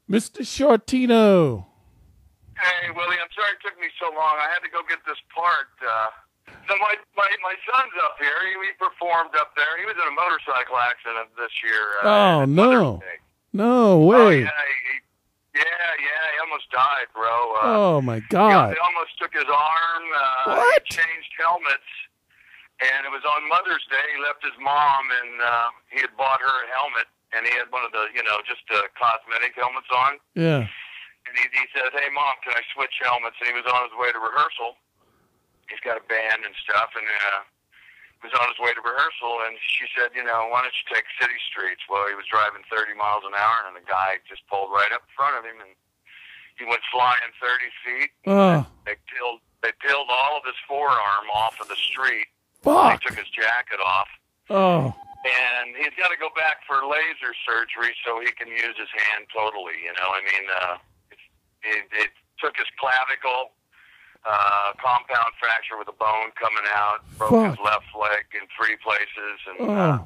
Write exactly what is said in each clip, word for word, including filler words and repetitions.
Mister Shortino. Hey, Willie, I'm sorry it took me so long. I had to go get this part. Uh, so my, my, my son's up here. He, he performed up there. He was in a motorcycle accident this year. Uh, Oh, no. No Oh, way. yeah, he, yeah, yeah, he almost died, bro. Uh, Oh, my he, God. he almost took his arm. Uh, What? He changed helmets. And it was on Mother's Day. He left his mom, and uh, he had bought her a helmet. And he had one of the, you know, just uh, cosmetic helmets on. Yeah. And he, he says, hey, Mom, can I switch helmets? And he was on his way to rehearsal. He's got a band and stuff, and uh, he was on his way to rehearsal. And she said, you know, why don't you take city streets? Well, he was driving thirty miles an hour, and the guy just pulled right up in front of him, and he went flying thirty feet. Oh, They peeled, they peeled all of his forearm off of the street. fuck. They took his jacket off. Oh, And he's got to go back for laser surgery so he can use his hand totally, you know. I mean, uh, it, it, it took his clavicle, uh, compound fracture with a bone coming out, broke Fuck. his left leg in three places. And, oh, uh,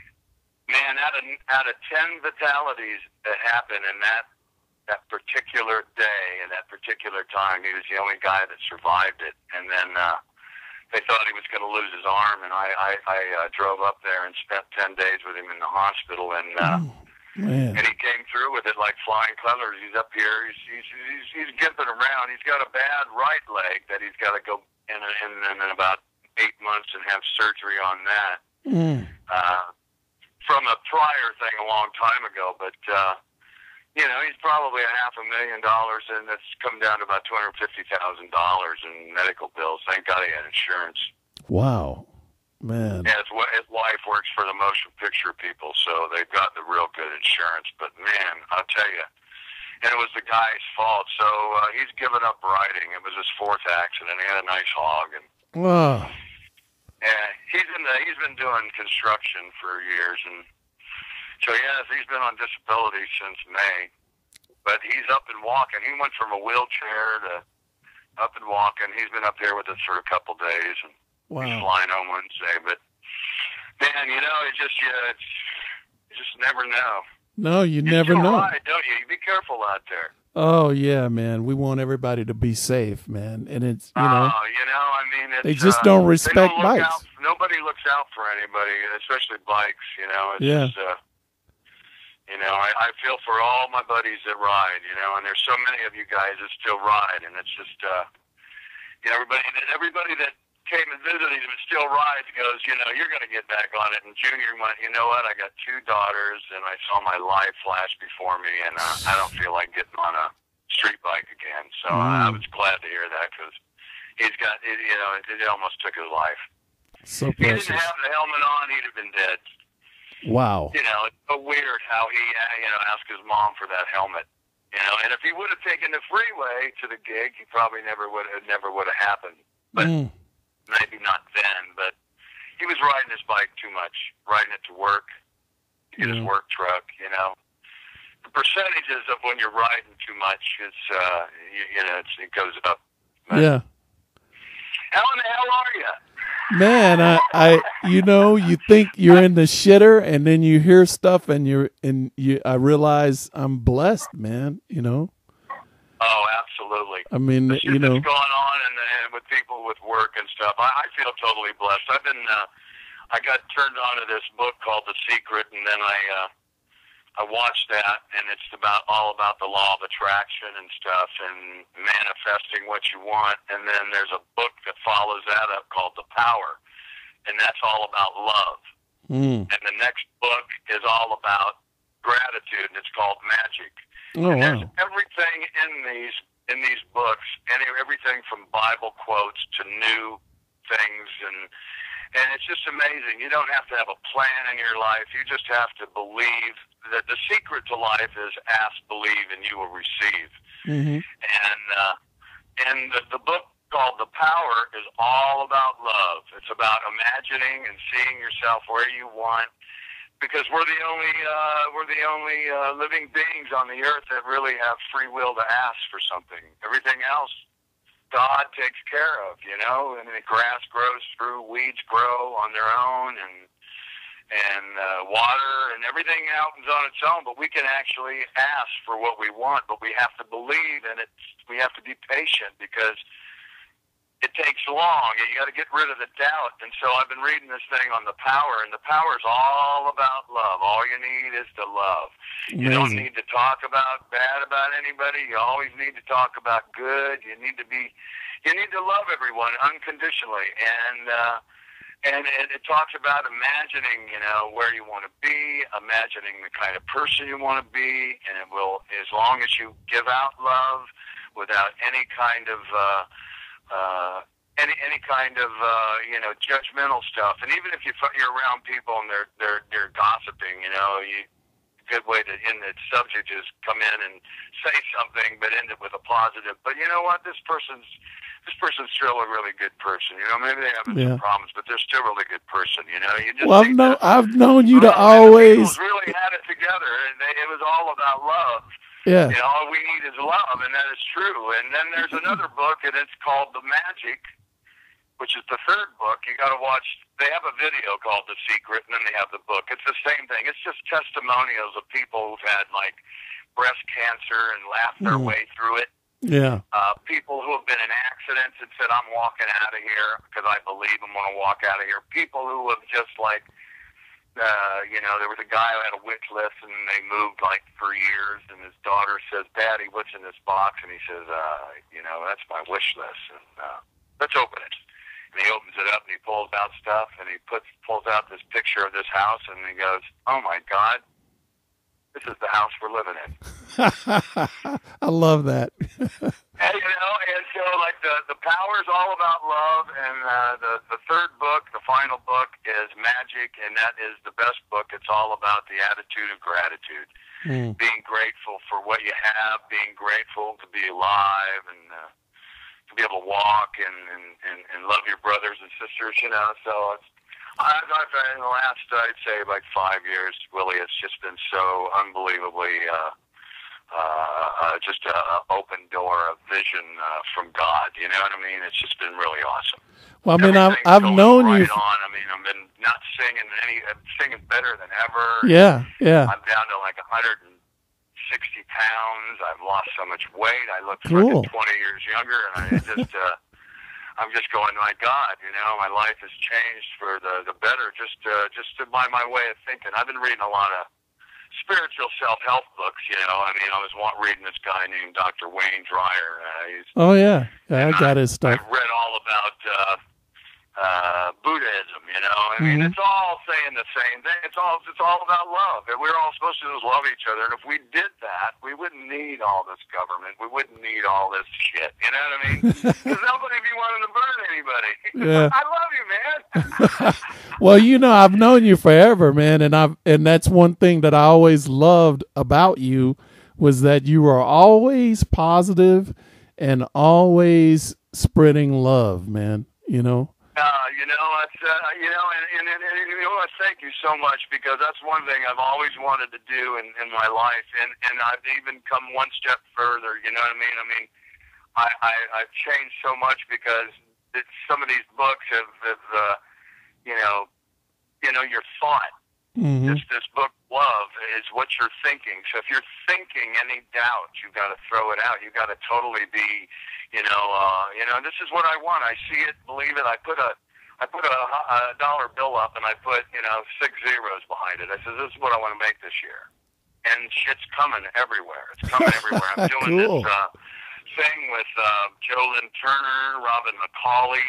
man, out of, out of ten fatalities that happened in that, that particular day and that particular time, he was the only guy that survived it. And then, uh, they thought he was going to lose his arm, and I, I, I uh, drove up there and spent ten days with him in the hospital, and uh, oh, man. and he came through with it like flying colors. He's up here, he's he's he's, he's gimping around. He's got a bad right leg that he's got to go in in, in in about eight months and have surgery on that Mm. uh, from a prior thing a long time ago, but. Uh, You know, he's probably a half a million dollars, and it's come down to about two hundred fifty thousand dollars in medical bills. Thank God he had insurance. Wow, man. Yeah, his, wi- his wife works for the motion picture people, so they've got the real good insurance. But, man, I'll tell you, and it was the guy's fault. So uh, he's given up riding. It was his fourth accident. He had a nice hog. And Oh, yeah, he's, in the, he's been doing construction for years, and so, yes, he's been on disability since May, but he's up and walking. He went from a wheelchair to up and walking. He's been up here with us for a couple days, and wow. he's flying home Wednesday. But, man, you know, it just, yeah, it's, you just never know. No, you You never still know. ride, don't you? You be careful out there. Oh, yeah, man. We want everybody to be safe, man. And it's, you know, Oh, you know, I mean, it's, they just uh, don't they respect don't look bikes. out, nobody looks out for anybody, especially bikes, you know. It's Yeah. just, uh, You know, I, I feel for all my buddies that ride, you know, and there's so many of you guys that still ride, and it's just, uh, you know, everybody, everybody that came and visited him and still rides goes, you know, you're going to get back on it. And Junior went, you know what, I got two daughters, and I saw my life flash before me, and uh, I don't feel like getting on a street bike again. So Mm. uh, I was glad to hear that, because he's got, it, you know, it, it almost took his life. So If he precious. didn't have the helmet on, he'd have been dead. Wow. You know, it's so weird how he, uh, you know, asked his mom for that helmet. You know, and if he would have taken the freeway to the gig, he probably never would. It never would have happened. But Mm. maybe not then. But he was riding his bike too much, riding it to work, to get his Yeah. work truck. You know, the percentages of when you're riding too much, it's uh, you, you know, it's, it goes up. But Yeah. how in the hell are you? Man, I, I, you know, you think you're in the shitter, and then you hear stuff, and you're, and you, I realize I'm blessed, man. You know, Oh, absolutely. I mean, The shit you know, that's going on and, and with people with work and stuff. I, I feel totally blessed. I've been, uh, I got turned on to this book called The Secret, and then I, uh, I watched that, and it's about all about the law of attraction and stuff, and manifesting what you want. And then there's a book that follows that up called The Power, and that's all about love. mm. And the next book is all about gratitude, and it's called Magic. Oh And there's wow, everything in these in these books, and everything from Bible quotes to new things, and and it's just amazing. You don't have to have a plan in your life. You just have to believe that the secret to life is ask, believe, and you will receive. mm-hmm. And uh, and the, the book called The Power is all about love. It's about imagining and seeing yourself where you want. Because we're the only uh, we're the only uh, living beings on the earth that really have free will to ask for something. Everything else, God takes care of, you know. And the grass grows through, weeds grow on their own, and and uh, water and everything happens on its own, but we can actually ask for what we want, but we have to believe, and it's, we have to be patient because it takes long, and you got to get rid of the doubt. And so I've been reading this thing on the power, and the power is all about love. All you need is to love. Amazing. You don't need to talk about bad about anybody. You always need to talk about good. You need to be, you need to love everyone unconditionally. And uh, and it, it talks about imagining, you know, where you want to be, imagining the kind of person you want to be, and it will, as long as you give out love without any kind of uh, Uh, any any kind of uh, you know, judgmental stuff, and even if you you're around people and they're they're they're gossiping, you know, you good way to end the subject is come in and say something, but end it with a positive. But you know what, this person's this person's still a really good person. You know, maybe they have Yeah. some problems, but they're still a really good person. You know, you just Well, I've need known to, I've known you to well, always. the Beatles really had it together, and they, it was all about love. Yeah. You know, all we need is love, and that is true. And then there's another book, and it's called The Magic, which is the third book. You got to watch. They have a video called The Secret, and then they have the book. It's the same thing. It's just testimonials of people who've had, like, breast cancer and laughed their Mm. way through it. Yeah. Uh, people who have been in accidents and said, I'm walking out of here because I believe I'm going to walk out of here. People who have just, like, Uh, you know, there was a guy who had a wish list, and they moved like for years. And his daughter says, "Daddy, what's in this box?" And he says, uh, "You know, that's my wish list. And uh, let's open it." And he opens it up, and he pulls out stuff, and he puts pulls out this picture of this house, and he goes, "Oh my God, this is the house we're living in." I love that. And, you know, and so like the the power is all about love, and uh, the the third book, the final book, is Magic, and that is the best book. It's all about the attitude of gratitude, Mm. being grateful for what you have, being grateful to be alive, and uh, to be able to walk and, and and and love your brothers and sisters. You know, so it's. I've, I've, in the last, I'd say, like five years, Willie, it's just been so unbelievably. Uh, Uh, uh, just a, a open door of vision uh, from God. You know what I mean? It's just been really awesome. Well, I mean, I've Everything's I've going known right you. on. I mean, I've been not singing any, I'm singing better than ever. Yeah, yeah. I'm down to like one hundred sixty pounds. I've lost so much weight. I look Cool. fucking twenty years younger, and I just, uh, I'm just going, my God, you know, my life has changed for the the better. Just, uh, just by my way of thinking. I've been reading a lot of spiritual self-help books, you know. I mean, I was want, reading this guy named Doctor Wayne Dreyer. Uh, he's, Oh yeah, yeah. I got I, his stuff. I've read all about uh, uh, Buddhism, you know. I mean, Mhm. it's all saying the same thing. It's all it's all about love. And we're all supposed to just love each other. And if we did that, we wouldn't need all this government. We wouldn't need all this shit. You know what I mean? Because nobody be wanting to burn anybody. Yeah. I love you, man. Well, you know, I've known you forever, man, and I've and that's one thing that I always loved about you was that you were always positive and always spreading love, man. You know. Uh, you know, it's, uh, you know, and, and, and, and you know, I thank you so much because that's one thing I've always wanted to do in, in my life, and, and I've even come one step further. You know what I mean? I mean, I, I I've changed so much because it's, some of these books have, have uh, you know, you know, your thought. Mm-hmm. This this book, Love, is what you're thinking. So if you're thinking any doubt, you've got to throw it out. You've got to totally be, you know, uh, you know, this is what I want. I see it, believe it. I put a, I put a, a dollar bill up, and I put, you know, six zeros behind it. I said, this is what I want to make this year, and shit's coming everywhere. It's coming everywhere. I'm doing Cool. this uh, thing with uh, Joe Lynn Turner, Robin McCauley.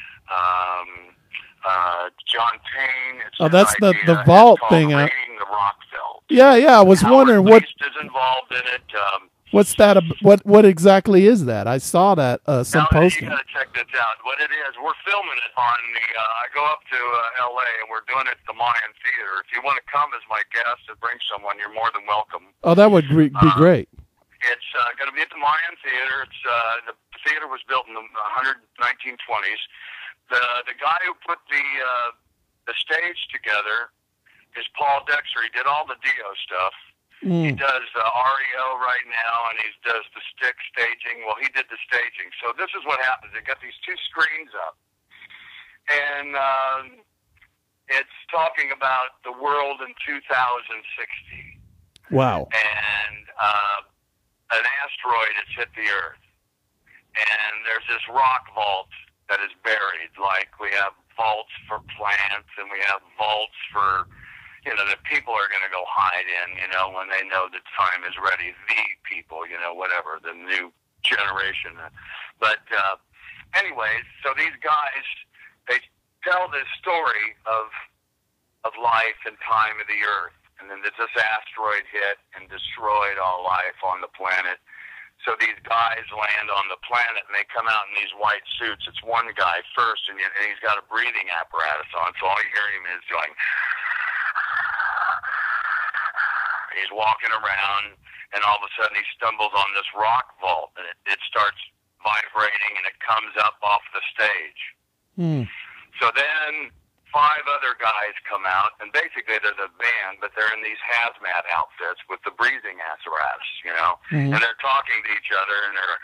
Um, Uh, John Payne. It's Oh, his that's the- idea. the It's vault called thing, uh, Raiding the Rockville. Yeah, yeah. I was Howard wondering what Least is involved in it. Um, what's that? ab- What what exactly is that? I saw that uh, some now, posting. you got to check this out. What it is, we're filming it on the. Uh, I go up to uh, L A and we're doing it at the Mayan Theater. If you want to come as my guest and bring someone, you're more than welcome. Oh, that would be, be Uh, great. It's uh, going to be at the Mayan Theater. It's uh, the theater was built in the nineteen twenties. The the guy who put the uh, the stage together is Paul Dexter. He did all the Dio stuff. He Mm. does uh, R E O right now, and he does the stick staging. Well, he did the staging. So this is what happens. They got these two screens up, and uh, it's talking about the world in two thousand sixty. Wow. And uh, an asteroid has hit the Earth. And there's this rock vault that is buried. Like we have vaults for plants and we have vaults for, you know, that people are going to go hide in, you know, when they know the time is ready. The people, you know, whatever, the new generation. But uh, anyways, so these guys, they tell this story of of life and time of the Earth. And then this asteroid hit and destroyed all life on the planet. So these guys land on the planet and they come out in these white suits. It's one guy first, and he's got a breathing apparatus on, so all you hear him is going. He's walking around, and all of a sudden he stumbles on this rock vault, and it, it starts vibrating, and it comes up off the stage. Hmm. So then five other guys come out, and basically they're the band, but they're in these hazmat outfits with the breathing apparatus, you know, mm-hmm. and they're talking to each other, and they're,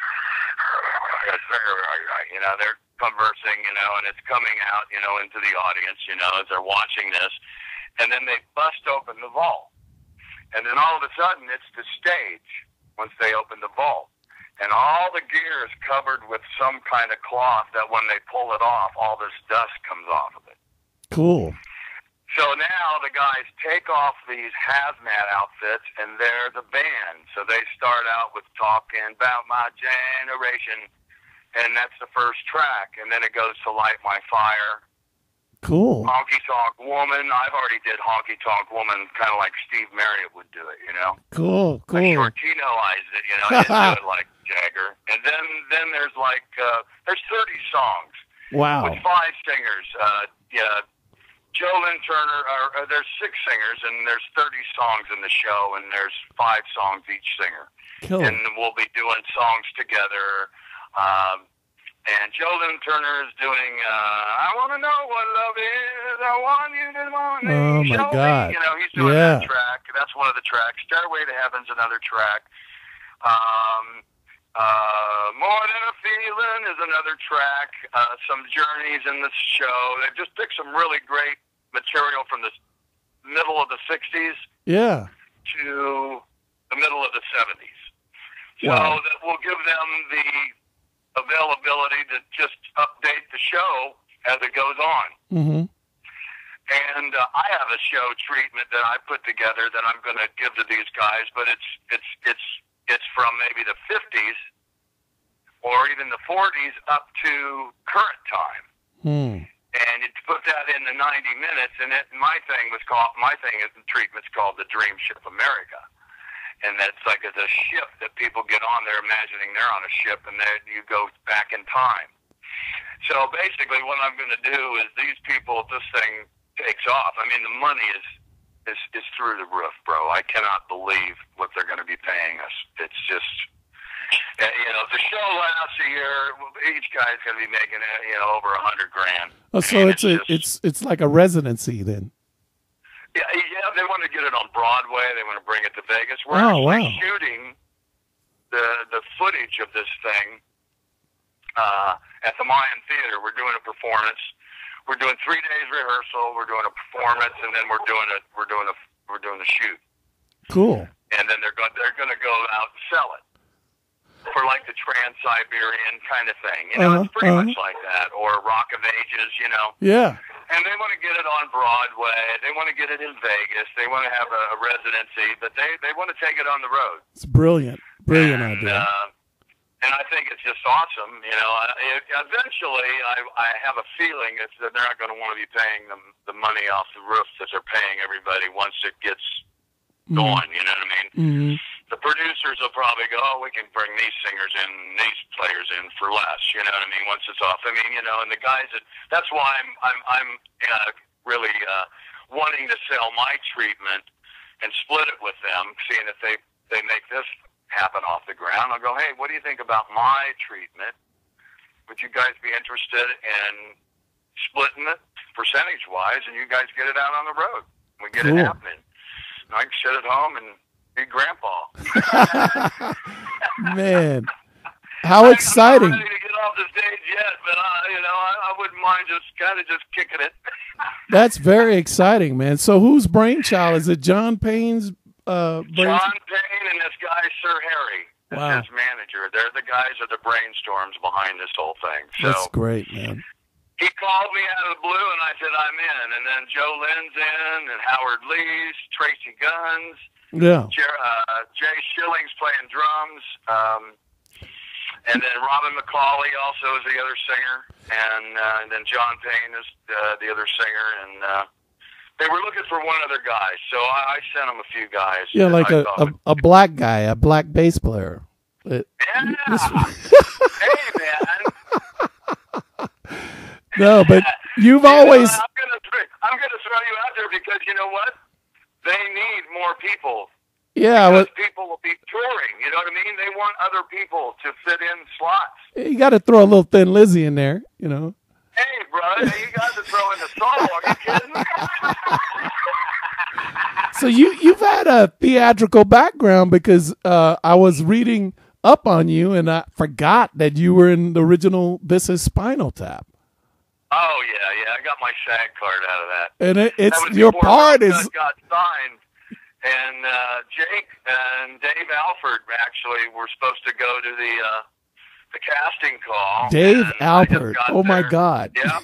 you know, they're conversing, you know, and it's coming out, you know, into the audience, you know, as they're watching this, and then they bust open the vault, and then all of a sudden it's the stage once they open the vault. And all the gear is covered with some kind of cloth that when they pull it off, all this dust comes off of it. Cool. So now the guys take off these hazmat outfits, and they're the band. So they start out with talking about my generation, and that's the first track. And then it goes to Light My Fire. Cool. Honky Tonk Woman. I've already did Honky Tonk Woman, kind of like Steve Marriott would do it, you know? Cool, cool. I Shortinoized it, you know? I didn't do it like Jagger. And then, then there's like, uh, there's thirty songs. Wow. With five singers. Uh, yeah. Joe Lynn Turner, or, or there's six singers, and there's thirty songs in the show, and there's five songs each singer. Cool. And we'll be doing songs together. Um, and Joe Lynn Turner is doing, uh, I want to know what love is, I want you to want me. Oh, my Show God. Me. You know, he's doing Yeah. that track. That's one of the tracks. Stairway to Heaven's another track. Um, uh, More Than a Feeling is another track. Uh, some journeys in the show. They just picked some really great material from the middle of the sixties Yeah. to the middle of the seventies. So Wow. that will give them the availability to just update the show as it goes on. Mm-hmm. And uh, I have a show treatment that I put together that I'm going to give to these guys, but it's it's it's it's from maybe the fifties or even the forties up to current time. Hmm. And you put that in the ninety minutes, and it, my thing was called, my thing is the treatment's called the Dream Ship America. And that's like it's a ship that people get on there imagining they're on a ship, and then you go back in time. So basically what I'm going to do is these people, if this thing takes off, I mean, the money is, is, is through the roof, bro. I cannot believe what they're going to be paying us. It's just... You know, the show lasts a year. Each guy's going to be making, you know, over a hundred grand. Oh, so And it's a, just, it's it's like a residency then. yeah, yeah. They want to get it on Broadway. They want to bring it to Vegas. We're Oh, actually wow. shooting the the footage of this thing uh, at the Mayan Theater. We're doing a performance. We're doing three days rehearsal. We're doing a performance, and then we're doing a we're doing a we're doing a shoot. Cool. And then they're going they're going to go out and sell it for like the Trans-Siberian kind of thing. You know, Uh-huh, it's pretty uh-huh. much like that. Or Rock of Ages, you know. Yeah. And they want to get it on Broadway. They want to get it in Vegas. They want to have a, a residency, but they, they want to take it on the road. It's brilliant. Brilliant and, idea. Uh, and I think it's just awesome. You know, it, eventually I, I have a feeling it's that they're not going to want to be paying them the money off the roof that they're paying everybody once it gets Mm. going. You know what I mean? Mm-hmm. The producers will probably go, oh, we can bring these singers in, these players in for less. You know what I mean? Once it's off. I mean, you know, and the guys that, that's why I'm, I'm, I'm uh, really uh, wanting to sell my treatment and split it with them, seeing if they, they make this happen off the ground. I'll go, hey, what do you think about my treatment? Would you guys be interested in splitting it percentage-wise, and you guys get it out on the road? We get Cool. it happening. I can sit at home and be grandpa. Man, how exciting. I'm ready to get off the stage yet, but I, you know, I, I wouldn't mind just kind of just kicking it. That's very exciting, man. So whose brainchild is it? John Payne's uh, brainchild? John Payne and this guy Sir Harry, wow. his manager. They're the guys are the brainstorms behind this whole thing. So that's great, man. He called me out of the blue, and I said I'm in. And then Joe Lynn's in, and Howard Lee's, Tracy Guns, yeah, Jer- uh, Jay Schilling's playing drums. Um, And then Robin McCauley also is the other singer, and, uh, and then John Payne is uh, the other singer, and uh, they were looking for one other guy, so I, I sent them a few guys. Yeah, like a, a, a black guy, a black bass player. It, yeah, this... hey man. No, but you've you always. Know, I'm gonna I'm gonna throw you out there because you know what? They need more people. Yeah, because well, people will be touring. You know what I mean? They want other people to fit in slots. You got to throw a little Thin Lizzy in there, you know. Hey, bro, you got to throw in the song. Are you kidding? So you you've had a theatrical background because uh, I was reading up on you and I forgot that you were in the original This Is Spinal Tap. Oh yeah, yeah. I got my SAG card out of that. And it, it's that was your before part Rock is Cut got signed. And uh, Jake and Dave Alford actually were supposed to go to the uh, the casting call. Dave Alford. Oh my there. God. Yeah.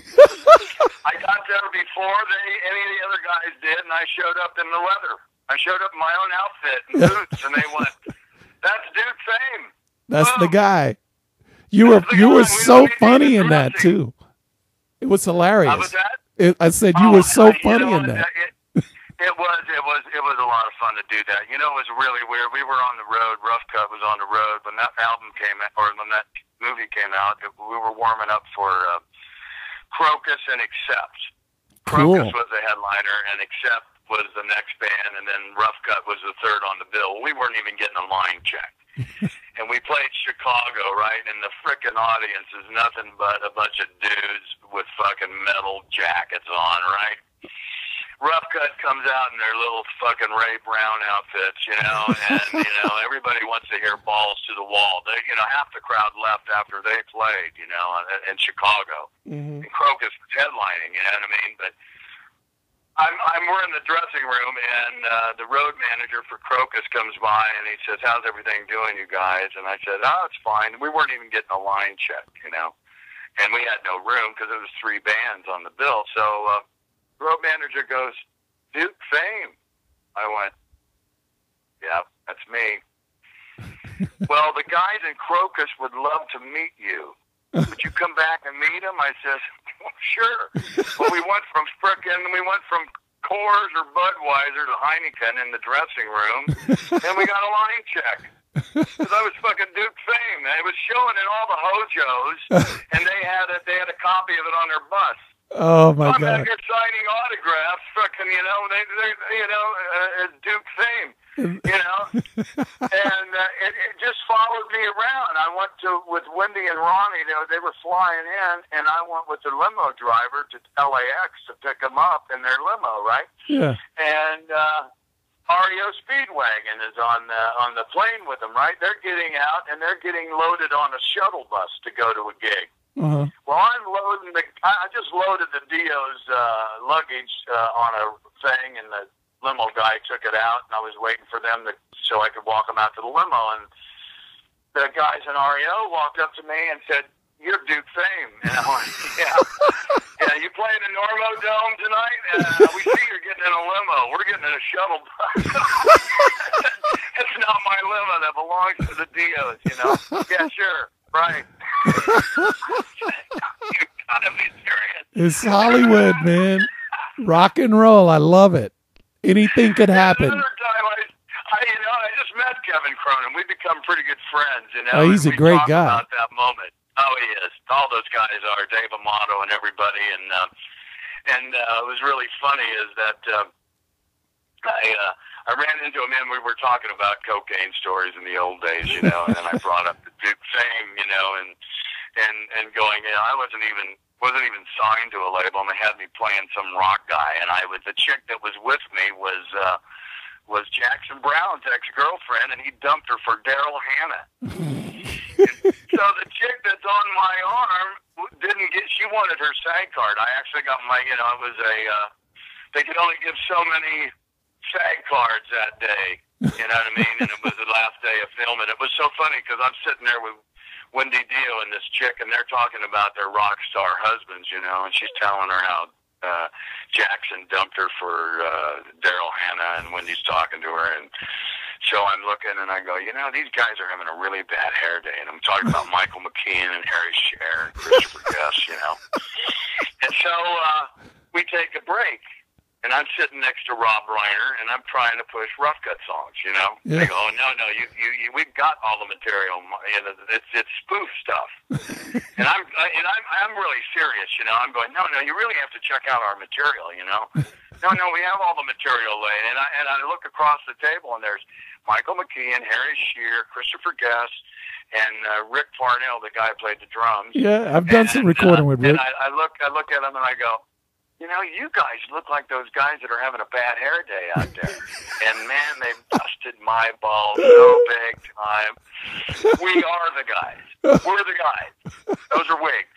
I got there before they any of the other guys did, and I showed up in the leather. I showed up in my own outfit and boots, and they went, "That's Dude Fame." That's Boom. the guy. You That's were you guy. were We so were funny in dressing. that too. It was hilarious. How was that? It, I said you oh, were so you funny know, in that. It, it was, it was, it was a lot of fun to do that. You know, it was really weird. We were on the road. Rough Cut was on the road when that album came out, or when that movie came out. It, we were warming up for uh, Crocus and Accept. Crocus Cool. was the headliner, and Accept was the next band, and then Rough Cut was the third on the bill. We weren't even getting a line check. And we played Chicago, right? And the frickin' audience is nothing but a bunch of dudes with fucking metal jackets on, right? Rough Cut comes out in their little fucking Ray Brown outfits, you know, and, you know, everybody wants to hear Balls to the Wall. They, you know, half the crowd left after they played, you know, in, in Chicago. Mm-hmm. And Crocus was headlining, you know what I mean? But I'm, I'm we're in the dressing room, and uh, the road manager for Crocus comes by, and he says, "How's everything doing, you guys?" And I said, "Oh, it's fine." We weren't even getting a line check, you know, and we had no room because it was three bands on the bill. So uh, the road manager goes, "Duke Fame." I went, "Yeah, that's me." "Well, the guys in Crocus would love to meet you. Would you come back and meet them?" I says, "Well, sure." Well, we went from frickin', we went from Coors or Budweiser to Heineken in the dressing room, and we got a line check. Because I was fucking Duke Fame. And it was showing in all the hojos, and they had a, they had a copy of it on their bus. Oh my I'm God! out here signing autographs, fucking, you know, they, they you know, uh, Duke Fame, you know, and uh, it, it just followed me around. I went to with Wendy and Ronnie. They, they were flying in, and I went with the limo driver to L A X to pick them up in their limo, right? Yeah. And uh, R E O Speedwagon is on the on the plane with them, right? They're getting out, and they're getting loaded on a shuttle bus to go to a gig. Uh-huh. Well, I'm loading the. I just loaded the Dio's uh, luggage uh, on a thing, and the limo guy took it out, and I was waiting for them to so I could walk them out to the limo. And the guys in R E O walked up to me and said, "You're Duke Fame." And I went, "Yeah, yeah. You playing in Normo Dome tonight? Uh, we see you're getting in a limo. We're getting in a shuttle bus." It's not my limo that belongs to the Dios, you know. Yeah, sure. Right. You gotta be serious. It's Hollywood, man. Rock and roll. I love it. Anything could happen. Another time I, I, you know, I just met Kevin Cronin. We become pretty good friends, you know. Oh, he's and a we great talk guy. About that moment. Oh, he is. All those guys are. Dave Amato and everybody. And uh, and uh, it was really funny is that uh, I uh, I ran into him and we were talking about cocaine stories in the old days, you know. And then I brought up the Duke Fame, you know, and and and going, you know, I wasn't even wasn't even signed to a label, and they had me playing some rock guy, and I was the chick that was with me was uh, was Jackson Brown's ex girlfriend, and he dumped her for Daryl Hannah. So the chick that's on my arm didn't get, she wanted her SAG card. I actually got my, you know, it was a, uh, they could only give so many SAG cards that day. You know what I mean? And it was the last day of filming. It was so funny because I'm sitting there with Wendy Dio and this chick, and they're talking about their rock star husbands, you know, and she's telling her how uh, Jackson dumped her for uh, Daryl Hannah, and Wendy's talking to her, and so I'm looking, and I go, you know, these guys are having a really bad hair day, and I'm talking about Michael McKean and Harry Shearer and Christopher Guest, you know, and so uh, we take a break. And I'm sitting next to Rob Reiner, and I'm trying to push Rough Cut songs, you know? Yeah. They go, oh, no, no, you, you, you, we've got all the material. You know, it's, it's spoof stuff. and I'm and I'm, I'm really serious, you know? I'm going, no, no, you really have to check out our material, you know? no, no, we have all the material laid. And I, and I look across the table, and there's Michael McKean, Harry Shearer, Christopher Guest, and uh, Rick Farnell, the guy who played the drums. Yeah, I've done and, some recording uh, with Rick. And I, I, look, I look at him, and I go, you know, you guys look like those guys that are having a bad hair day out there. And, man, they busted my balls so big time. We are the guys. We're the guys. Those are wigs.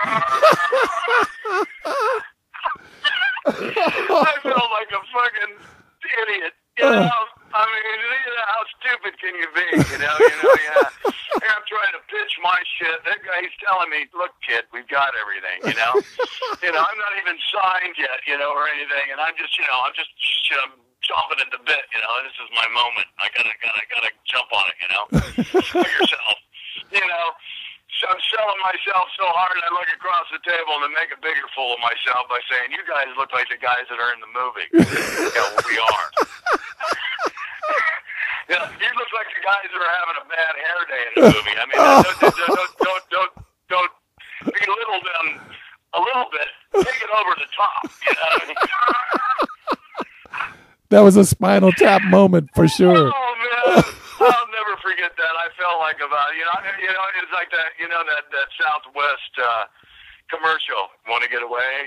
I felt like a fucking idiot. You know, I mean, you know, how stupid can you be? You know, you know, yeah. Here I'm trying to pitch my shit. That guy's telling me, look, kid, we've got everything, you know? you know, I'm not even signed yet, you know, or anything. And I'm just, you know, I'm just, you know, chomping at the bit, you know, this is my moment. I gotta, gotta, gotta jump on it, you know? For yourself. You know? So I'm selling myself so hard, I look across the table and make a bigger fool of myself by saying, you guys look like the guys that are in the movie. You know, we are. You know, you look like the guys that are having a bad hair day in the movie. I mean, don't, don't, don't, don't, don't, don't belittle them a little bit. Take it over the top, you know what I mean? That was a Spinal Tap moment for sure. Oh, man. I'll never forget that. I felt like about, you know, you know, it's like that, you know, that, that Southwest uh, commercial. Want to get away?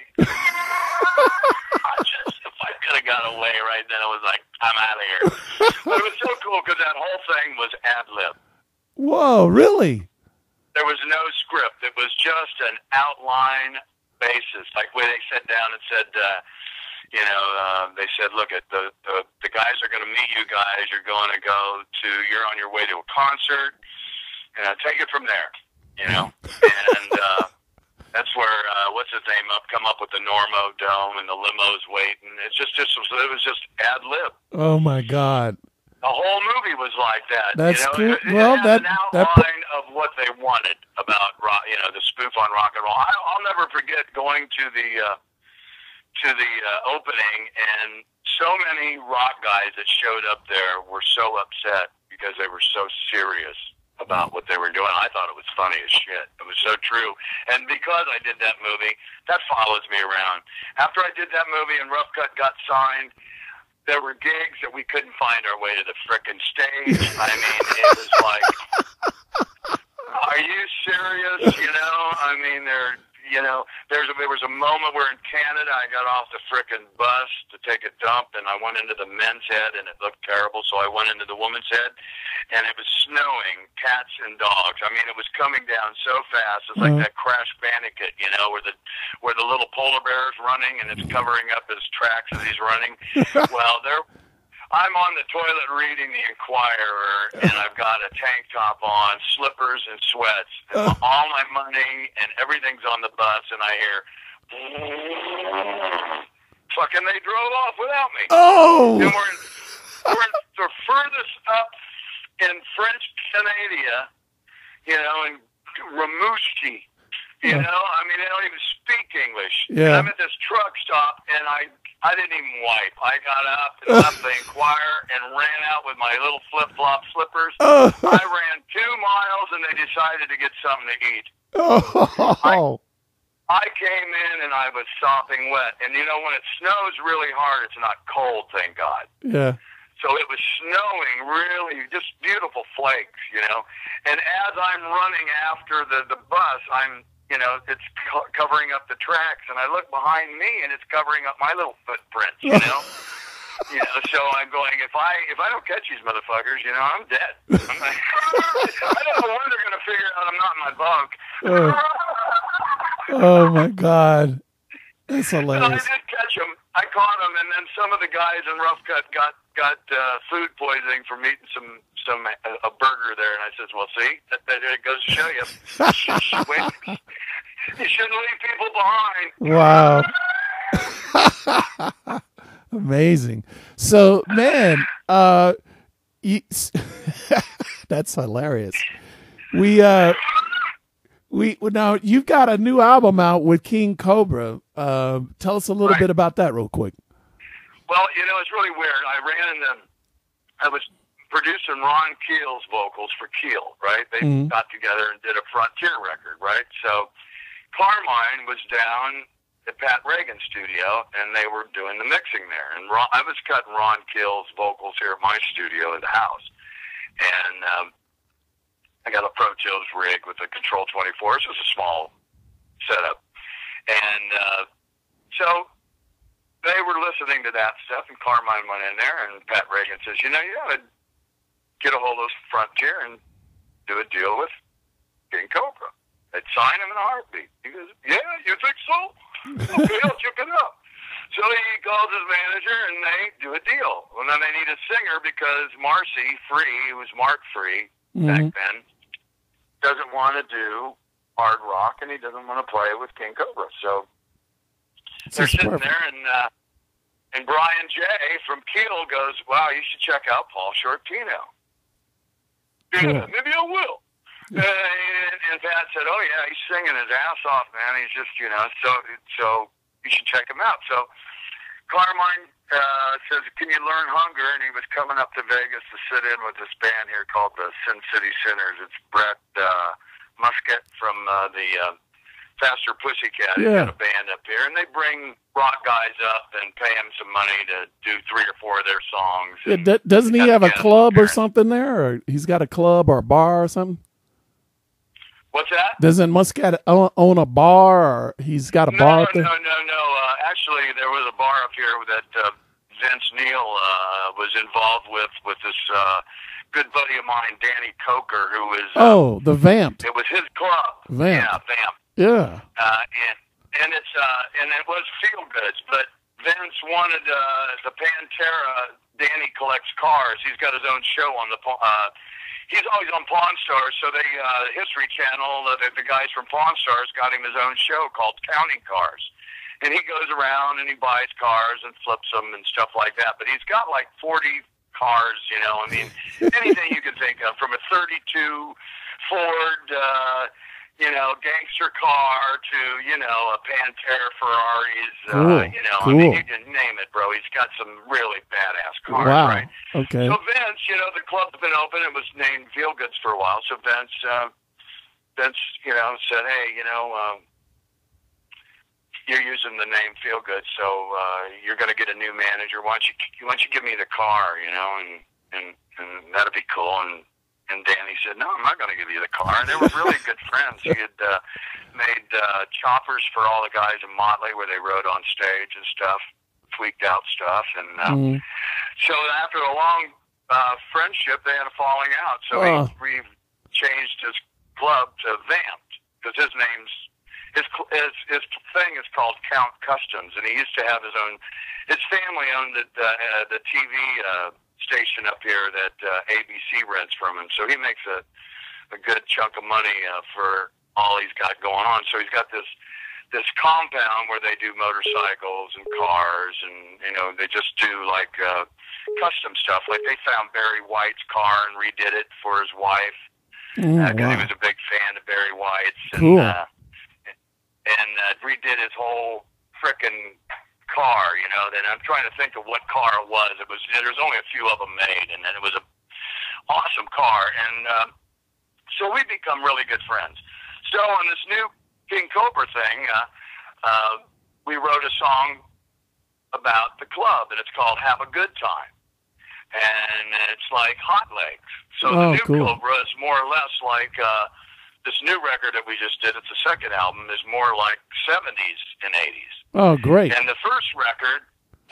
I just, if I could have got away right then, I was like, I'm out of here. But it was so cool because that whole thing was ad-lib. Whoa, really? There was no script. It was just an outline basis. Like when they sat down and said, uh, you know, uh, they said, look, at the, the the guys are going to meet you guys. You're going to go to, you're on your way to a concert, and uh, take it from there, you know. And uh, that's where, uh, what's his name, up come up with the Normo Dome and the limos waiting. It's just, just it was just ad-lib. Oh, my God. The whole movie was like that. That's you know? true. It, it well, had that, an that outline of what they wanted about rock, you know, the spoof on rock and roll. I, I'll never forget going to the uh, to the uh, opening, and so many rock guys that showed up there were so upset because they were so serious about what they were doing. I thought it was funny as shit. It was so true. And because I did that movie, that follows me around. After I did that movie and Rough Cut got signed, there were gigs that we couldn't find our way to the frickin' stage. I mean, it was like, are you serious? You know, I mean, there, you know, there's a, there was a moment where in Canada I got off the frickin' bus to take a dump, and I went into the men's head, and it looked terrible, so I went into the woman's head, and it was snowing, cats and dogs. I mean, it was coming down so fast. It's like mm-hmm. that Crash Bandicoot, you know, where the where the little polar bear is running, and it's covering up his tracks as he's running. Well, there. I'm on the toilet reading the Inquirer, and I've got a tank top on, slippers and sweats, and uh. all my money and everything's on the bus, and I hear, fucking they drove off without me. Oh! And we're, in, we're in the furthest up in French Canada, you know, in Rimouski. You know, I mean, they don't even speak English. Yeah. And I'm at this truck stop, and I I didn't even wipe. I got up and left the Inquirer and ran out with my little flip-flop slippers. Oh. I ran two miles, and they decided to get something to eat. Oh. I, I came in, and I was sopping wet. And, you know, when it snows really hard, it's not cold, thank God. Yeah. So it was snowing, really, just beautiful flakes, you know. And as I'm running after the, the bus, I'm... You know, it's co- covering up the tracks, and I look behind me, and it's covering up my little footprints, you know? You know, so I'm going, if I if I don't catch these motherfuckers, you know, I'm dead. I'm like, I don't know when they're going to figure out I'm not in my bunk. Oh, oh my God. That's hilarious. So I did catch them. I caught them, and then some of the guys in Rough Cut got got uh, food poisoning from eating some some uh, a burger there, and I said, "Well, see, that, that it goes to show you, you shouldn't leave people behind." Wow, amazing. So, man, uh, you, that's hilarious. We uh. We now you've got a new album out with King Cobra. Uh, tell us a little right. bit about that, real quick. Well, you know, it's really weird. I ran in the, I was producing Ron Keel's vocals for Keel, right? They mm-hmm. got together and did a Frontier record, right? So Carmine was down at Pat Reagan's studio, and they were doing the mixing there. And Ron, I was cutting Ron Keel's vocals here at my studio in the house, and. Um, I got a Pro Tools rig with a Control twenty-four. So it was a small setup. And uh, so they were listening to that stuff, and Carmine went in there, and Pat Reagan says, you know, you got to get a hold of Frontier and do a deal with King Cobra. They'd sign him in a heartbeat. He goes, yeah, you think so? Okay, I'll check it out. So he calls his manager, and they do a deal. And then they need a singer because Marcy Free, who was Mark Free mm-hmm. back then, doesn't want to do hard rock, and he doesn't want to play with King Cobra. So it's they're sitting perfect. there, and uh, and Brian J. from Keel goes, wow, you should check out Paul Shortino. Yeah, maybe I will. Yeah. And, and Pat said, oh, yeah, he's singing his ass off, man. He's just, you know, so so you should check him out. So Carmine uh, says, can you learn Hunger? And he was coming up to Vegas to sit in with this band here called the Sin City Sinners. It's Brett uh, Muscat from uh, the uh, Faster Pussycat. Yeah. He's got a band up here. And they bring rock guys up and pay them some money to do three or four of their songs. Yeah, d- doesn't he have a club or something there? Or he's got a club or a bar or something? What's that? Doesn't Muscat own a bar, or he's got a no, bar up there? No, no, no. Uh, actually, there was a bar up here that uh, Vince Neil uh, was involved with, with this uh, good buddy of mine, Danny Coker, who was... Uh, oh, the Vamped. It was his club. Vamped. Yeah, Vamped. Yeah. Uh, and, and, it's, uh, and it was Feel Goods, but Vince wanted uh, the Pantera... Danny collects cars. He's got his own show on the... Uh, He's always on Pawn Stars, so they, uh, History Channel, uh, the, the guys from Pawn Stars got him his own show called Counting Cars. And he goes around and he buys cars and flips them and stuff like that. But he's got like forty cars, you know, I mean, anything you can think of, from a thirty-two Ford, uh, you know, gangster car to, you know, a Pantera Ferraris, uh, cool. you know, cool. I mean, you can name it, bro. He's got some really badass cars, wow. right? Okay. So Vince, you know, the club's been open. It was named Feel Goods for a while. So Vince, uh, Vince, you know, said, hey, you know, um, you're using the name Feel Good, so uh, you're going to get a new manager. Why don't you, why don't you give me the car, you know, and and, and that'd be cool. And and Danny said, no, I'm not going to give you the car. And they were really good friends. He had uh, made uh, choppers for all the guys in Motley where they rode on stage and stuff, tweaked out stuff. And uh, mm. so after a long uh, friendship, they had a falling out. So oh. he, he changed his club to Vamped because his name's His, his his thing is called Count Customs, and he used to have his own. His family owned the uh, the T V uh, station up here that uh, A B C rents from him, so he makes a a good chunk of money uh, for all he's got going on. So he's got this this compound where they do motorcycles and cars, and you know they just do like uh, custom stuff. Like they found Barry White's car and redid it for his wife because mm, uh, wow. he was a big fan of Barry White's. Cool. And, uh, and uh, redid his whole frickin' car, you know. And I'm trying to think of what car it was. It was there's only a few of them made, and then it was a awesome car. And uh, so we become really good friends. So on this new King Cobra thing, uh, uh, we wrote a song about the club, and it's called "Have a Good Time," and it's like Hot Legs. So oh, the new cool. Cobra is more or less like. Uh, This new record that we just did, it's the second album, is more like seventies and eighties. Oh, great. And the first record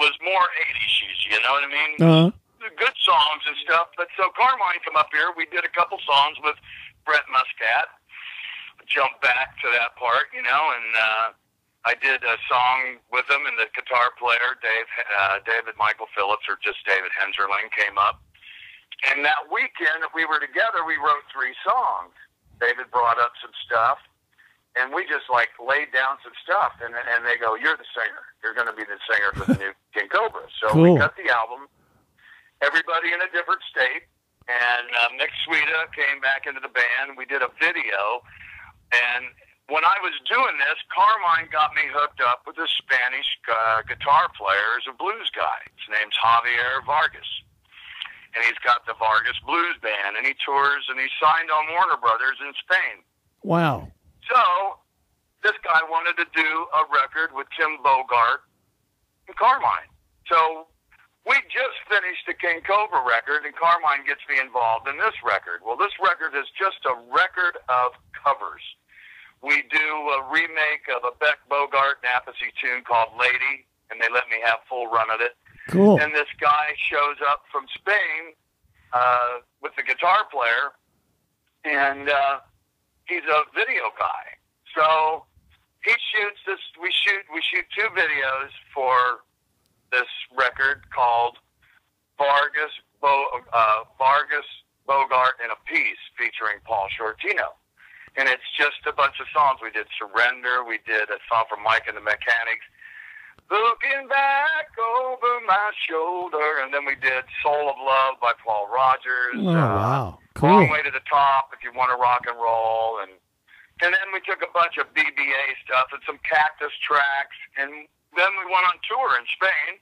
was more eighties cheesy, you know what I mean? Uh-huh. Good songs and stuff. But so Carmine come up here. We did a couple songs with Brett Muscat. Jump back to that part, you know, and uh, I did a song with him, and the guitar player, Dave, uh, David Michael Phillips, or just David Henserling, came up. And that weekend that we were together, we wrote three songs. David brought up some stuff, and we just, like, laid down some stuff. And, and they go, you're the singer. You're going to be the singer for the new King Cobra. So cool. We cut the album. Everybody in a different state. And uh, Mick Suida came back into the band. We did a video. And when I was doing this, Carmine got me hooked up with a Spanish uh, guitar player, who's a blues guy. His name's Javier Vargas. And he's got the Vargas Blues Band, and he tours, and he's signed on Warner Brothers in Spain. Wow. So this guy wanted to do a record with Tim Bogart and Carmine. So we just finished the King Cobra record, and Carmine gets me involved in this record. Well, this record is just a record of covers. We do a remake of a Beck Bogart and Appice tune called Lady, and they let me have full run of it. Cool. And this guy shows up from Spain uh, with the guitar player, and uh, he's a video guy. So he shoots this. We shoot. We shoot two videos for this record called Vargas, Bo, uh, Vargas, Bogart, and a Piece, featuring Paul Shortino. And it's just a bunch of songs. We did Surrender. We did a song from Mike and the Mechanics, Looking Back Over My Shoulder. And then we did Soul of Love by Paul Rogers. Oh, uh, wow. Cool. Long Way to the Top, If You Want to Rock and Roll. And, and then we took a bunch of B B A stuff and some Cactus tracks. And then we went on tour in Spain,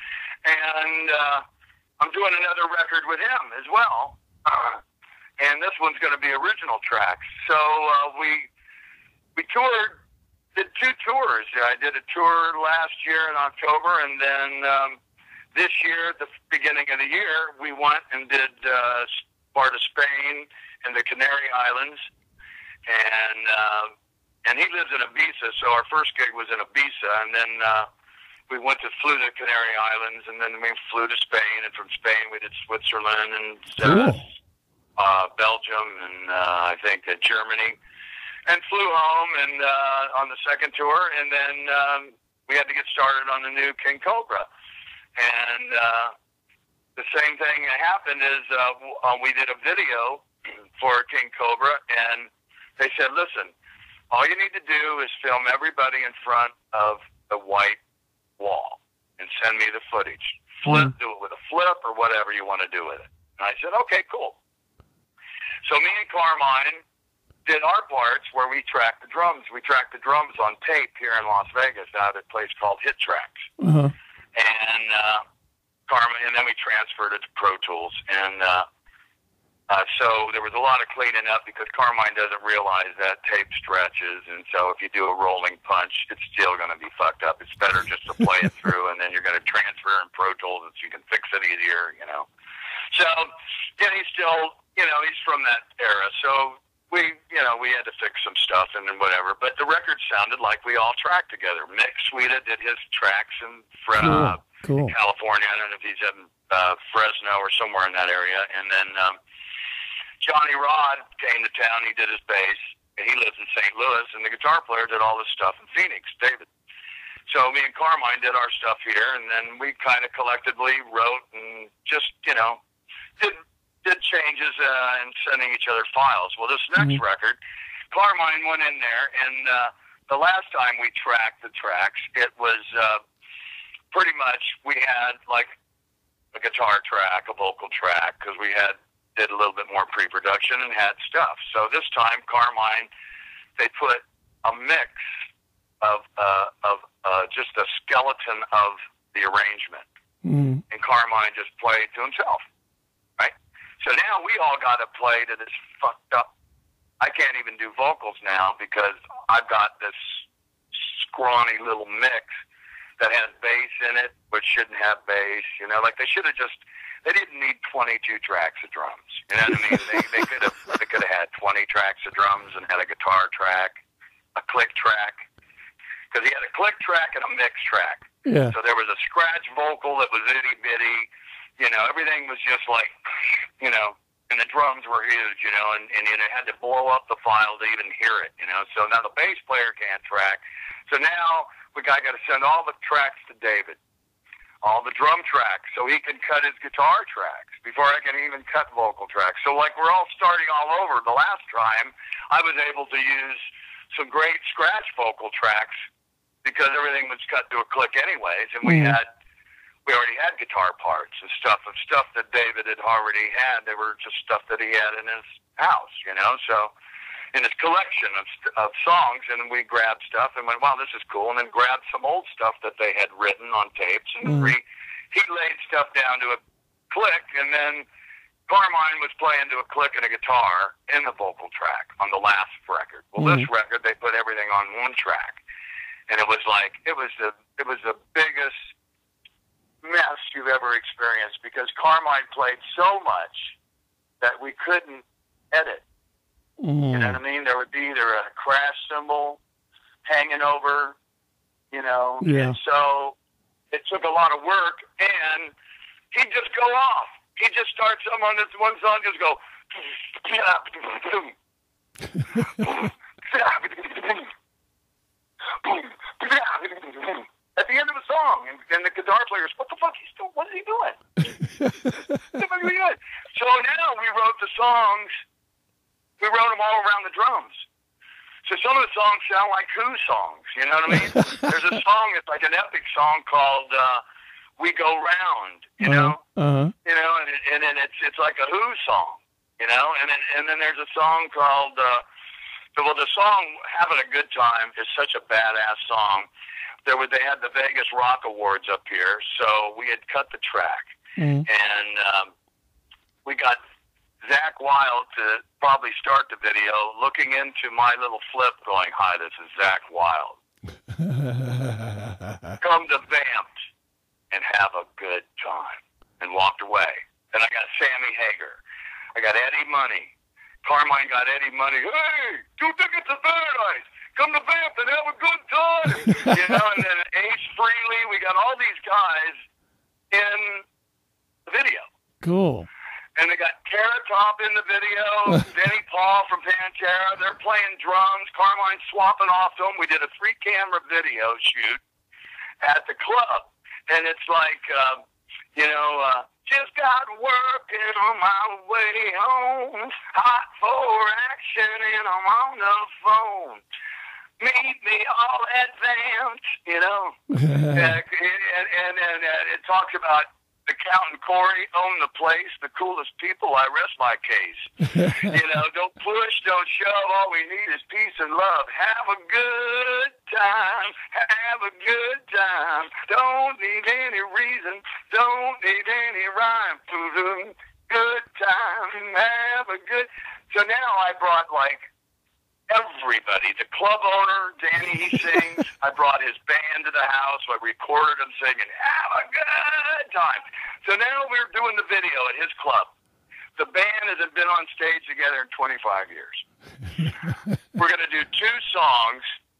and uh, I'm doing another record with him as well. Uh, and this one's going to be original tracks. So uh, we we toured, did two tours. I did a tour last year in October, and then um, this year, at the beginning of the year, we went and did uh, part of Spain and the Canary Islands, and uh, And he lives in Ibiza, so our first gig was in Ibiza, and then uh, we went to flew to Canary Islands, and then we flew to Spain, and from Spain we did Switzerland and uh, Cool. uh, Belgium, and uh, I think uh, Germany, and flew home and uh, on the second tour, and then um, we had to get started on the new King Cobra. And uh, the same thing that happened is uh, uh, we did a video for King Cobra, and they said, listen, all you need to do is film everybody in front of the white wall and send me the footage. Flip, mm. do it with a flip or whatever you want to do with it. And I said, okay, cool. So me and Carmine did our parts where we tracked the drums. We tracked the drums on tape here in Las Vegas out at a place called Hit Tracks. Uh-huh. And uh, Carmine, and then we transferred it to Pro Tools. And uh, Uh, so there was a lot of cleaning up because Carmine doesn't realize that tape stretches, and so if you do a rolling punch, it's still going to be fucked up. It's better just to play it through, and then you're going to transfer in Pro Tools so you can fix it easier, you know. So, yeah, he's still, you know, he's from that era. So we, you know, we had to fix some stuff and then whatever. But the record sounded like we all tracked together. Mick Suida did his tracks in uh, cool. Cool. California. I don't know if he's in uh, Fresno or somewhere in that area. And then um, Johnny Rod came to town. He did his bass. And he lives in Saint Louis. And the guitar player did all this stuff in Phoenix, David. So me and Carmine did our stuff here. And then we kind of collectively wrote and just, you know, did did changes uh, and sending each other files. Well, this next mm-hmm. record, Carmine went in there, and uh, the last time we tracked the tracks, it was uh, pretty much we had like a guitar track, a vocal track, because we had did a little bit more pre-production and had stuff. So this time, Carmine, they put a mix of uh, of uh, just a skeleton of the arrangement, mm-hmm. and Carmine just played to himself. So now we all got to play to this fucked up. I can't even do vocals now because I've got this scrawny little mix that has bass in it, which shouldn't have bass. You know, like they should have just. They didn't need twenty-two tracks of drums. You know what I mean? they they could have they could have had twenty tracks of drums and had a guitar track, a click track, because he had a click track and a mix track. Yeah. So there was a scratch vocal that was itty bitty. You know, everything was just like, you know, and the drums were huge, you know, and, and you had to blow up the file to even hear it, you know. So now the bass player can't track. So now we got, got to send all the tracks to David, all the drum tracks, so he can cut his guitar tracks before I can even cut vocal tracks. So, like, we're all starting all over. The last time, I was able to use some great scratch vocal tracks because everything was cut to a click anyways, and we Mm. had we already had guitar parts and stuff of stuff that David had already had. They were just stuff that he had in his house, you know, so in his collection of, of songs, and we grabbed stuff and went, wow, this is cool, and then grabbed some old stuff that they had written on tapes, and Mm. re, he laid stuff down to a click, and then Carmine was playing to a click and a guitar in the vocal track on the last record. Well, Mm. this record, they put everything on one track, and it was like, it was the, it was the biggest mess you've ever experienced, because Carmine played so much that we couldn't edit. Mm. You know what I mean? There would be either a crash cymbal hanging over, you know. Yeah. And so it took a lot of work, and he'd just go off. He'd just start some on this one song, just go. At the end of the song, and, and the guitar player's, what the fuck? He's doing? What is he doing? What the fuck is he doing? So now we wrote the songs. We wrote them all around the drums. So some of the songs sound like Who songs, you know what I mean? There's a song that's like an epic song called uh, We Go Round, you uh-huh. know? Uh-huh. You know, and, it, and then it's it's like a Who song, you know? And then, and then there's a song called, uh, well, the song Having a Good Time is such a badass song. There were, they had the Vegas Rock Awards up here, so we had cut the track. Mm. And um, we got Zach Wilde to probably start the video, looking into my little flip going, hi, this is Zach Wilde. Come to Vamped and have a good time. And walked away. Then I got Sammy Hagar. I got Eddie Money. Carmine got Eddie Money. Hey, two tickets to Paradise. Come to Vamped and have a good time. You know, and then Ace Frehley. We got all these guys in the video. Cool. And they got Carrot Top in the video, Denny Paul from Pantera. They're playing drums. Carmine swapping off to them. We did a three-camera video shoot at the club. And it's like, uh, you know, uh, just got working on my way home. Hot for action and I'm on the phone. Meet me all advanced, you know. uh, and, and, and, and uh, it talks about the Count and Corey own the place, the coolest people, I rest my case. You know, don't push, don't shove, all we need is peace and love. Have a good time, have a good time. Don't need any reason, don't need any rhyme. Good time, have a good... So now I brought, like, everybody, the club owner, Danny, he sings. I brought his band to the house. I recorded him singing, have a good time. So now we're doing the video at his club. The band hasn't been on stage together in twenty-five years. We're going to do two songs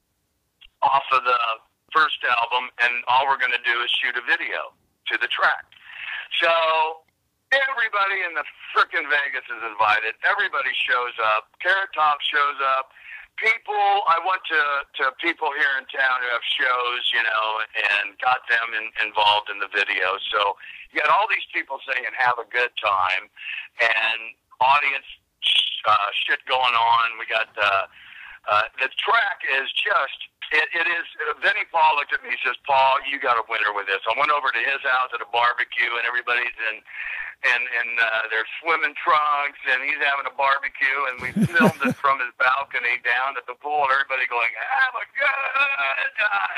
off of the first album, and all we're going to do is shoot a video to the track. So everybody in the frickin' Vegas is invited. Everybody shows up. Carrot Top shows up. People, I went to, to people here in town who have shows, you know, and got them in, involved in the video. So you got all these people saying, have a good time, and audience uh, shit going on. We got, uh, uh, the track is just, it, it is, uh, Vinnie Paul looked at me and says, Paul, you got a winner with this. I went over to his house at a barbecue, and everybody's in, and and uh, they're swimming trunks, and he's having a barbecue, and we filmed it from his balcony down at the pool, and everybody going, have a good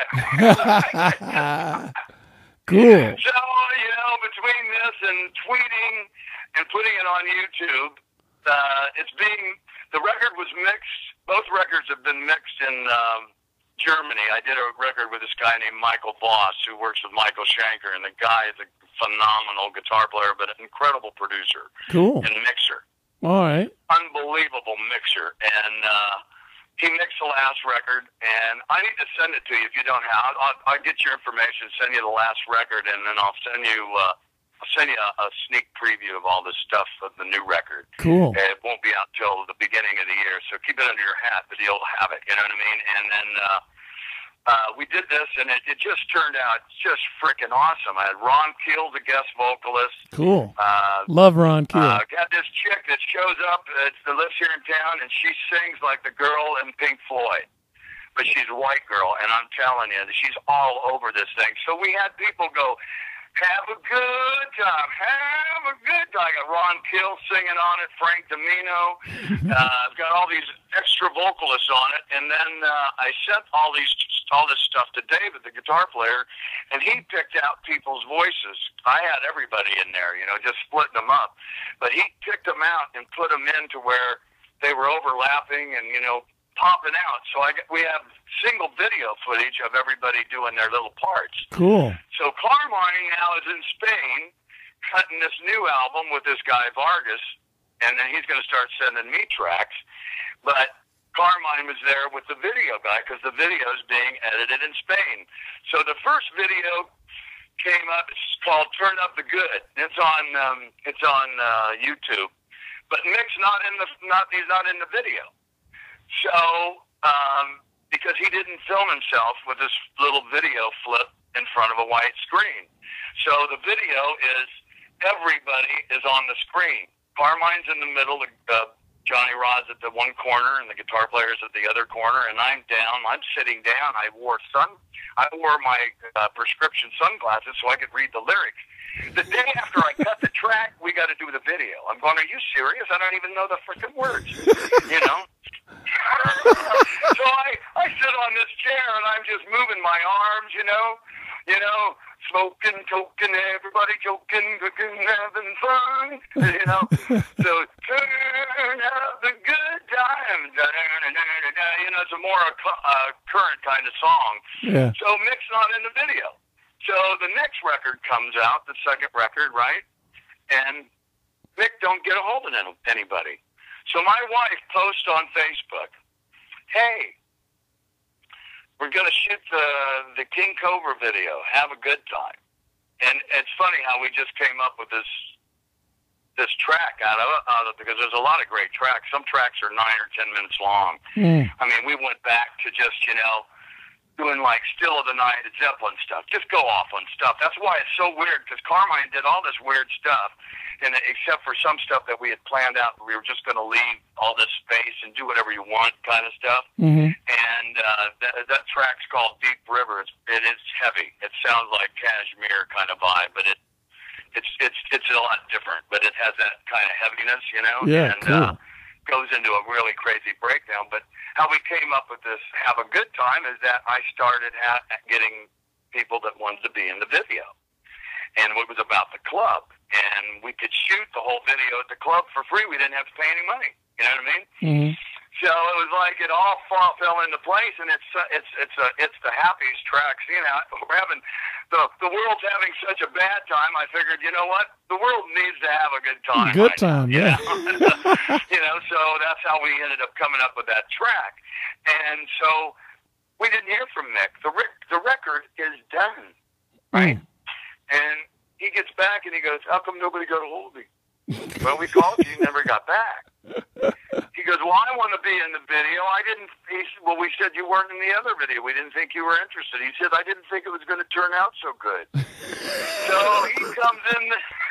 time. Cool. So, you know, between this and tweeting and putting it on YouTube, uh, it's being, the record was mixed, both records have been mixed in um, Germany. I did a record with this guy named Michael Voss, who works with Michael Schenker, and the guy is a phenomenal guitar player, but an incredible producer. Cool. And mixer. All right. Unbelievable mixer. And uh, he mixed the last record, and I need to send it to you if you don't have it. I'll, I'll get your information, send you the last record, and then I'll send you uh, I'll send you a, a sneak preview of all the stuff of the new record. Cool. And it won't be out till the beginning of the year, so keep it under your hat, but you'll have it. You know what I mean? And then uh, uh, we did this, and it, it just turned out just freaking awesome. I had Ron Keel, the guest vocalist. Cool. Uh, Love Ron Keel. Uh, got this chick that shows up uh, that lives here in town, and she sings like the girl in Pink Floyd. But she's a white girl, and I'm telling you, she's all over this thing. So we had people go, have a good time, have a good time. I got Ron Keel singing on it, Frank Domino. Uh, I've got all these extra vocalists on it, and then uh, I sent all these all this stuff to David, the guitar player, and he picked out people's voices. I had everybody in there, you know, just splitting them up. But he picked them out and put them into where they were overlapping and, you know, popping out. So I get, we have single video footage of everybody doing their little parts. Cool. So Carmine now is in Spain cutting this new album with this guy Vargas, and then he's going to start sending me tracks. But Carmine was there with the video guy because the video is being edited in Spain. So the first video came up. It's called "Turn Up the Good." It's on um, it's on uh, YouTube, but Mick's not in the not he's not in the video. So, um, because he didn't film himself with this little video flip in front of a white screen. So the video is everybody is on the screen. Carmine's in the middle, uh, Johnny Roz at the one corner, and the guitar player's at the other corner, and I'm down. I'm sitting down. I wore sun. I wore my uh, prescription sunglasses so I could read the lyrics. The day after I cut the track, we got to do the video. I'm going, are you serious? I don't even know the freaking words, you know? So I, I sit on this chair and I'm just moving my arms, you know, you know, smoking, toking, everybody joking, cooking, having fun, you know. So turn up the good times, you know, it's a more uh, current kind of song. Yeah. So Mick's not in the video. So the next record comes out, the second record, right? And Mick don't get a hold of anybody. So my wife posts on Facebook, hey, we're going to shoot the the King Cobra video. Have a good time. And it's funny how we just came up with this this track out of it, out of it because there's a lot of great tracks. Some tracks are nine or ten minutes long. Mm. I mean, we went back to just, you know, doing like Still of the Night, Zeppelin stuff. Just go off on stuff. That's why it's so weird, because Carmine did all this weird stuff, and except for some stuff that we had planned out, we were just going to leave all this space and do whatever you want kind of stuff. Mm-hmm. And uh, that, that track's called Deep River. It's, it is heavy. It sounds like Kashmir kind of vibe, but it it's it's it's a lot different. But it has that kind of heaviness, you know. Yeah, and, cool. Uh, goes into a really crazy breakdown. But how we came up with this have a good time is that I started ha- getting people that wanted to be in the video, and it was about the club, and we could shoot the whole video at the club for free. We didn't have to pay any money. You know what I mean? Mm-hmm. So it was like it all fall, fell into place, and it's uh, it's it's a it's the happiest track. You know, we're having the the world's having such a bad time. I figured, you know what, the world needs to have a good time. Good right time, now, yeah. You know? You know, so that's how we ended up coming up with that track. And so we didn't hear from Mick. The rec- the record is done, right? Mm. And he gets back and he goes, "How come nobody got a hold of me?" Well, we called you, you never got back. He goes, "Well, I want to be in the video. I didn't." He said, "Well, we said you weren't in the other video. We didn't think you were interested." He said, "I didn't think it was going to turn out so good." So he comes in.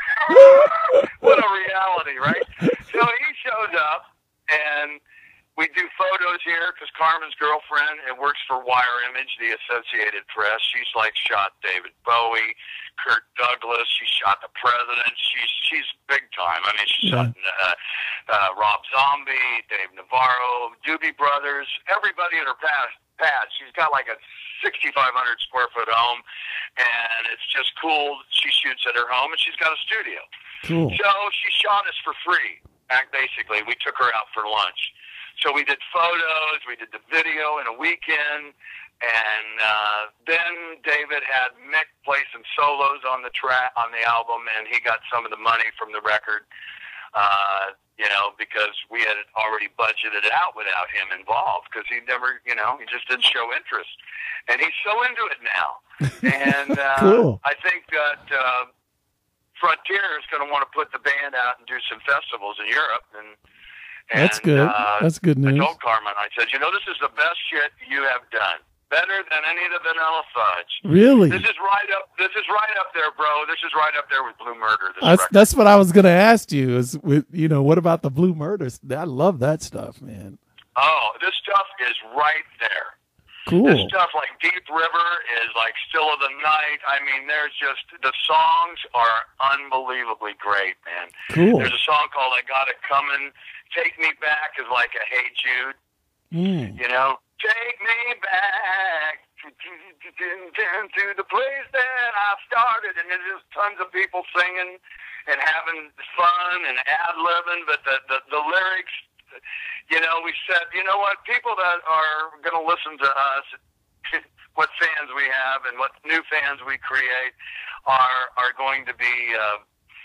What a reality, right? So he shows up, and we do photos here because Carmen's girlfriend, it works for Wire Image, the Associated Press. She's like shot David Bowie, Kirk Douglas. She shot the president. She's she's big time. I mean, she Yeah. shot uh, uh, Rob Zombie, Dave Navarro, Doobie Brothers, everybody in her past pad. She's got like a sixty-five hundred square foot home, and it's just cool. She shoots at her home, and she's got a studio. Cool. So she shot us for free. Act basically, we took her out for lunch. So we did photos, we did the video in a weekend, and uh, then David had Mick play some solos on the track on the album, and he got some of the money from the record. Uh, you know, because we had already budgeted it out without him involved, because he never, you know, he just didn't show interest. And he's so into it now. And uh, cool. I think that uh, Frontier is going to want to put the band out and do some festivals in Europe. And, and That's good. Uh, That's good news. I told Carmen, I said, you know, this is the best shit you have done. Better than any of the Vanilla Fudge. Really? This is right up. This is right up there, bro. This is right up there with Blue Murder. This that's, record. that's what I was going to ask you. Is with you know what about the Blue Murders? I love that stuff, man. Oh, this stuff is right there. Cool. This stuff like Deep River is like Still of the Night. I mean, there's just the songs are unbelievably great, man. Cool. There's a song called "I Got It Coming." Take Me Back is like a Hey Jude. Mm. You know. Take me back to, to, to, to the place that I started. And there's just tons of people singing and having fun and ad-libbing. But the, the, the lyrics, you know, we said, you know what, people that are going to listen to us, what fans we have and what new fans we create are, are going to be uh,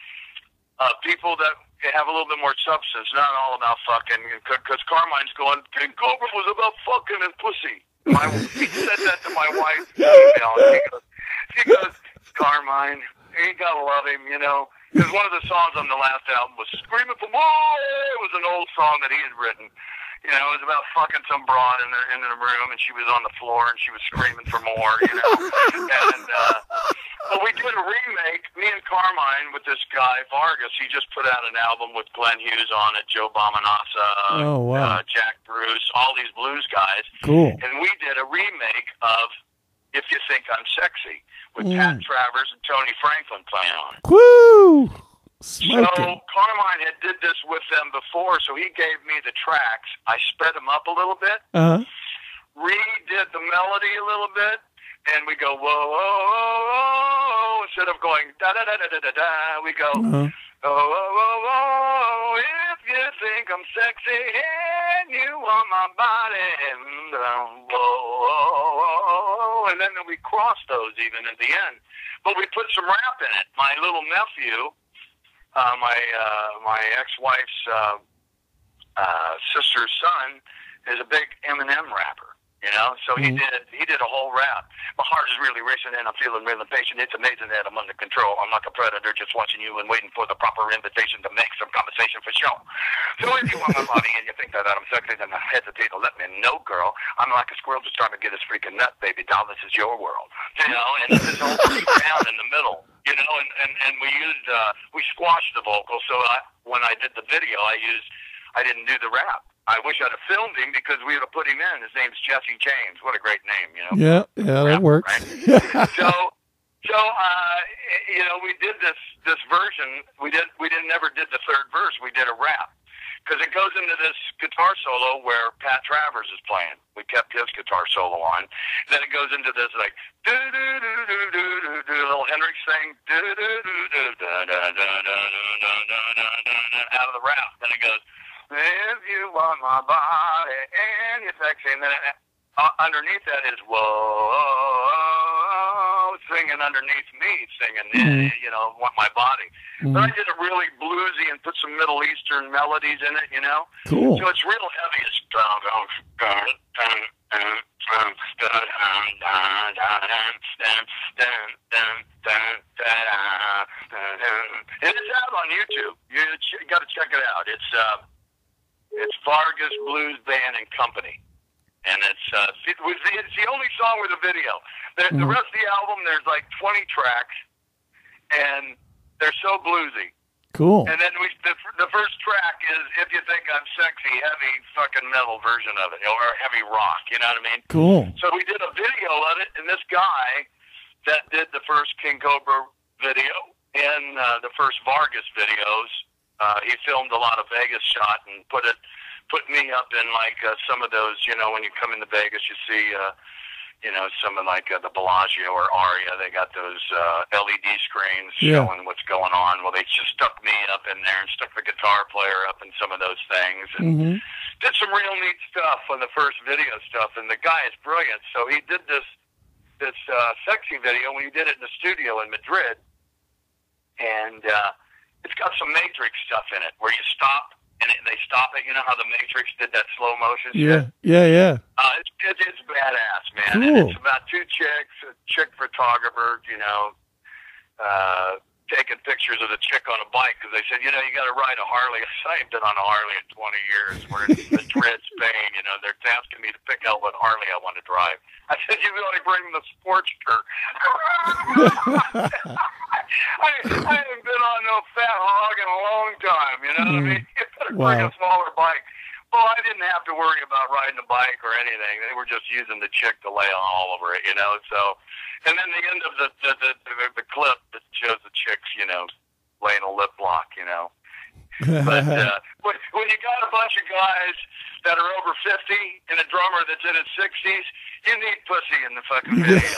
uh, people that have a little bit more substance, not all about fucking, because Carmine's going, King Cobra was about fucking and pussy. My, he said that to my wife. You know, she goes, she goes, Carmine, you gotta love him, you know. Because one of the songs on the last album was Screaming for More. It was an old song that he had written. You know, it was about fucking some broad in the, in the room, and she was on the floor, and she was screaming for more, you know. and uh, but we did a remake, me and Carmine, with this guy, Vargas. He just put out an album with Glenn Hughes on it, Joe Bomanassa, oh, wow. uh, Jack Bruce, all these blues guys. Cool. And we did a remake of If You Think I'm Sexy, with mm. Pat Travers and Tony Franklin playing on it. Woo! Smoking. So Carmine had did this with them before, so he gave me the tracks. I sped them up a little bit, uh-huh. redid the melody a little bit, and we go, whoa, whoa, whoa, whoa. Instead of going da da da da da da da, we go, uh-huh. oh, whoa, whoa, whoa, if you think I'm sexy and you want my body, and, um, whoa, whoa, whoa, and then we cross those even at the end. But we put some rap in it. My little nephew, Uh, my uh, my ex-wife's uh, uh, sister's son is a big Eminem rapper, you know. So mm-hmm. he did he did a whole rap. My heart is really racing and I'm feeling real impatient. It's amazing that I'm under control. I'm like a predator, just watching you and waiting for the proper invitation to make some conversation for show. So if you want my body and you think that I'm sexy, then I hesitate to let me know, girl. I'm like a squirrel just trying to get his freaking nut, baby doll. This is your world, you know. And this whole down in the middle. You know, and, and, and we used, uh, we squashed the vocal, so I, when I did the video, I used, I didn't do the rap. I wish I'd have filmed him because we would have put him in. His name's Jesse James. What a great name, you know. Yeah, yeah, that rap, works. Right? so, so, uh, you know, we did this, this version. We did, we didn't never did the third verse. We did a rap. Because it goes into this guitar solo where Pat Travers is playing. We kept his guitar solo on. Then it goes into this like do do do do do do do little Hendrix thing do do do do da da da da da da da out of the rap. Then it goes, if you want my body and you're sexy, and then it, uh, underneath that is whoa, singing underneath me, singing, mm-hmm. you know, want my body. Mm-hmm. But I did it really bluesy and put some Middle Eastern melodies in it, you know. Cool. So it's real heavy. It's and it's out on YouTube. You got to check it out. It's uh, it's Vargas Blues Band and Company. And it's uh, it was the, it's the only song with a video. The, mm. the rest of the album, there's like twenty tracks, and they're so bluesy. Cool. And then we the, the first track is If You Think I'm Sexy, heavy fucking metal version of it, or heavy rock. You know what I mean? Cool. So we did a video of it, and this guy that did the first King Cobra video and uh, the first Vargas videos, uh, he filmed a lot of Vegas shot and put it. Put me up in like uh, some of those, you know, when you come into Vegas, you see, uh, you know, some of like uh, the Bellagio or Aria. They got those uh, L E D screens yeah. showing what's going on. Well, they just stuck me up in there and stuck the guitar player up in some of those things, and mm-hmm. did some real neat stuff on the first video stuff. And the guy is brilliant. So he did this this uh, sexy video when he did it in the studio in Madrid, and. uh it's got some Matrix stuff in it where you stop and it, they stop it. You know how the Matrix did that slow motion Yeah, shit? yeah, yeah. Uh, it's, it's it's badass, man. Cool. And it's about two chicks, a chick photographer, you know, uh, taking pictures of the chick on a bike because they said, you know, you got to ride a Harley. I ain't been on a Harley in twenty years. We're in Madrid, Spain. You know, they're asking me to pick out what Harley I want to drive. I said, you only bring the Sportster. I, I haven't been on no fat hog in a long time. You know what I mean? You better Wow. bring a smaller bike. Well, I didn't have to worry about riding a bike or anything. They were just using the chick to lay on all over it, you know. So, and then the end of the the, the, the, the clip that shows the chicks, you know, laying a lip lock, you know. But uh, when, when you got a bunch of guys that are over fifty and a drummer that's in his sixties, you need pussy in the fucking video.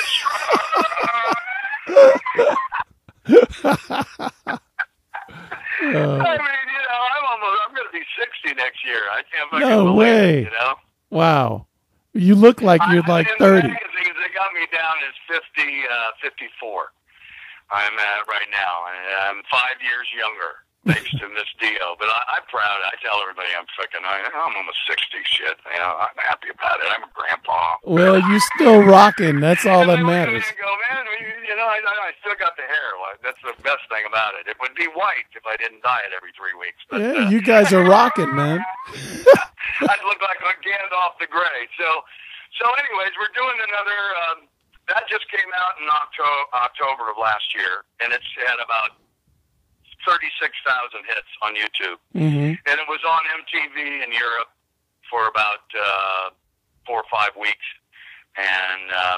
Uh, I mean, you know, I'm almost, I'm going to be sixty next year. I can't fucking No believe way. it, you know? wow. You look like you're I, like in thirty. The magazines, they got me down as fifty, uh, fifty-four. I'm at right now. I'm five years younger, thanks to Miss Dio. But I, I'm proud. I tell everybody I'm fucking, I, I'm almost sixty shit. You know, I'm happy about it. I'm a grandpa. Well, you still rocking. That's all that And they look at matters. me and go, man, you, you know, I, I still got the hair. Well, that's the best thing about it. It would be white if I didn't dye it every three weeks. But, Yeah, uh, you guys are rocking, man. I'd look like a Gandalf the Grey. So, so anyways, we're doing another. Um, that just came out in October, October of last year, and it's had about thirty-six thousand hits on YouTube, Mm-hmm. and it was on M T V in Europe for about uh, four or five weeks, and um,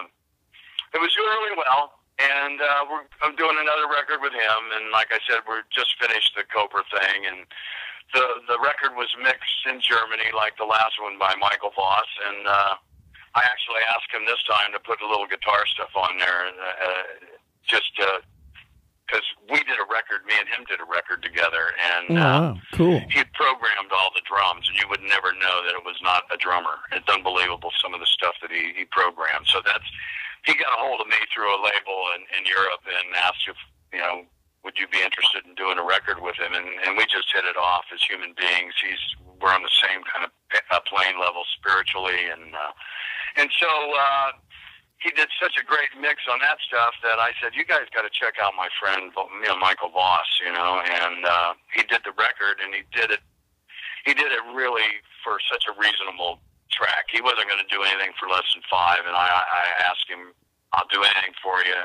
it was doing really well. And uh, we're I'm doing another record with him, and like I said, we're just finished the Cobra thing, and the the record was mixed in Germany, like the last one by Michael Voss, and uh, I actually asked him this time to put a little guitar stuff on there, uh, just because we did a record, me and him did a record together, and Oh, uh, wow. Cool. he programmed all the drums, and you would never know that it was not a drummer. It's unbelievable, some of the stuff that he, he programmed. So that's, he got a hold of me through a label in, in Europe and asked if, you know, would you be interested in doing a record with him? And, and we just hit it off as human beings. He's, we're on the same kind of uh, plane level spiritually, and uh, and so uh, he did such a great mix on that stuff that I said, you guys got to check out my friend, you know, Michael Voss, you know, and uh, he did the record, and he did it, he did it really for such a reasonable track. He wasn't going to do anything for less than five, and I, I asked him, I'll do anything for you.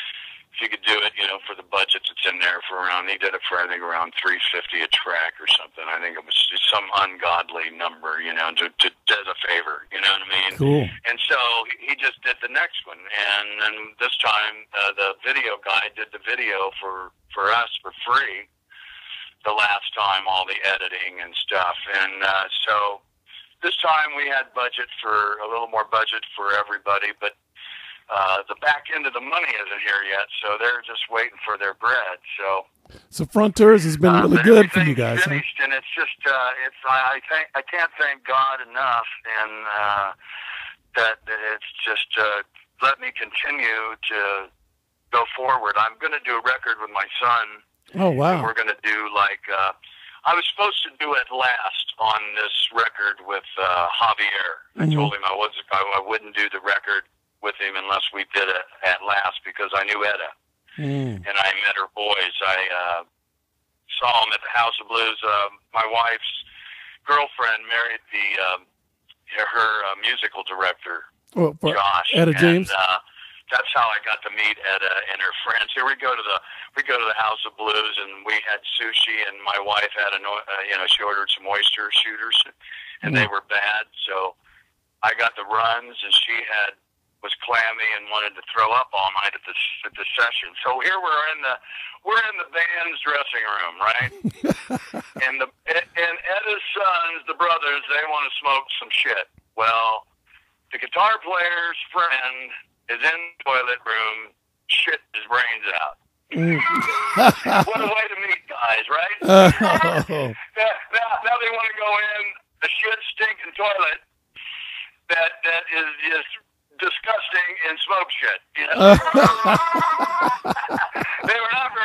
If you could do it, you know, for the budget that's in there for around, he did it for, I think, around three fifty a track or something. I think it was just some ungodly number, you know, to, to, as a favor, you know what I mean? Cool. And so he just did the next one. And then this time, uh, the video guy did the video for, for us for free the last time, all the editing and stuff. And uh, so this time we had budget for, a little more budget for everybody, but Uh, the back end of the money isn't here yet, so they're just waiting for their bread. So, So Frontiers has been uh, really but good for you guys. everything's Huh? finished, and it's just, uh, it's I, I thank I can't thank God enough, and uh, that, that it's just uh, let me continue to go forward. I'm going to do a record with my son. Oh, And wow. we're going to do like uh, I was supposed to do it last on this record with uh, Javier. I Mhm. told him I was I, I wouldn't do the record with him unless we did it at last because I knew Etta Mm. and I met her boys. I uh, saw them at the House of Blues. Uh, my wife's girlfriend married the um, her uh, musical director, Oh, for Josh. Etta James? And, uh, that's how I got to meet Etta and her friends. Here we go to the we go to the House of Blues, and we had sushi, and my wife had a uh, you know she ordered some oyster shooters, and Mm. they were bad. So I got the runs, and she had was clammy and wanted to throw up all night at the at the session. So here we're in the we're in the band's dressing room, right? and the and Etta's sons, the brothers, they want to smoke some shit. Well, the guitar player's friend is in the toilet room, shit his brains out. Mm. What a way to meet guys, right? Oh. now, now, now they want to go in the shit stinking toilet that that is just disgusting and smoke shit. You know? They were not very happy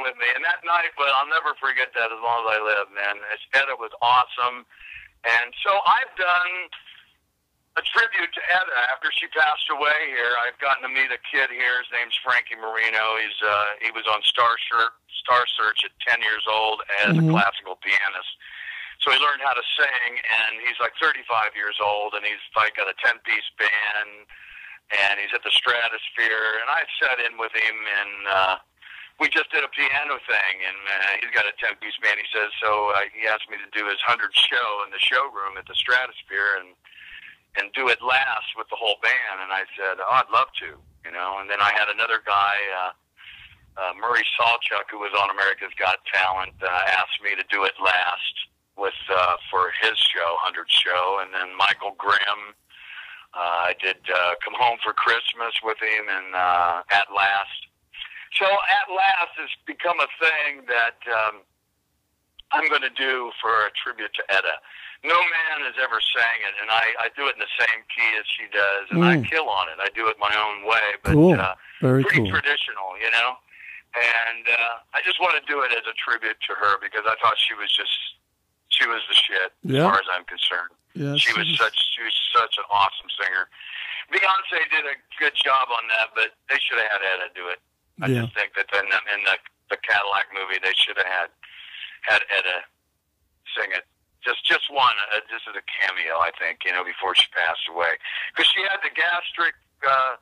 with me. And that night, well, I'll never forget that as long as I live, man. Etta was awesome. And so I've done a tribute to Etta after she passed away here. I've gotten to meet a kid here. His name's Frankie Marino. He's uh, he was on Star Search, Star Search at ten years old as mm-hmm. a classical pianist. So he learned how to sing, and he's like thirty-five years old, and he's like got a ten-piece band, and he's at the Stratosphere. And I sat in with him, and uh, we just did a piano thing, and uh, he's got a ten-piece band. He says, so uh, he asked me to do his hundredth show in the showroom at the Stratosphere, and and do it last with the whole band. And I said, oh, I'd love to, you know. And then I had another guy, uh, uh, Murray Salchuk, who was on America's Got Talent, uh, asked me to do it last with uh, for his show, hundredth show. And then Michael Grimm, uh, I did uh, Come Home for Christmas with him, and uh, At Last. So At Last has become a thing that um, I'm going to do for a tribute to Etta. No man has ever sang it, and I, I do it in the same key as she does, and mm. I kill on it. I do it my own way, but cool. uh, Very pretty cool. traditional, you know? And uh, I just want to do it as a tribute to her because I thought she was just, she was the shit yeah. as far as I'm concerned. Yeah, she was such, she was such an awesome singer. Beyonce did a good job on that, but they should have had Etta do it. I yeah. just think that in the, in the, the Cadillac movie, they should have had, had Etta sing it. Just just one, uh, just as a cameo, I think, you know, before she passed away. Because she had the gastric uh,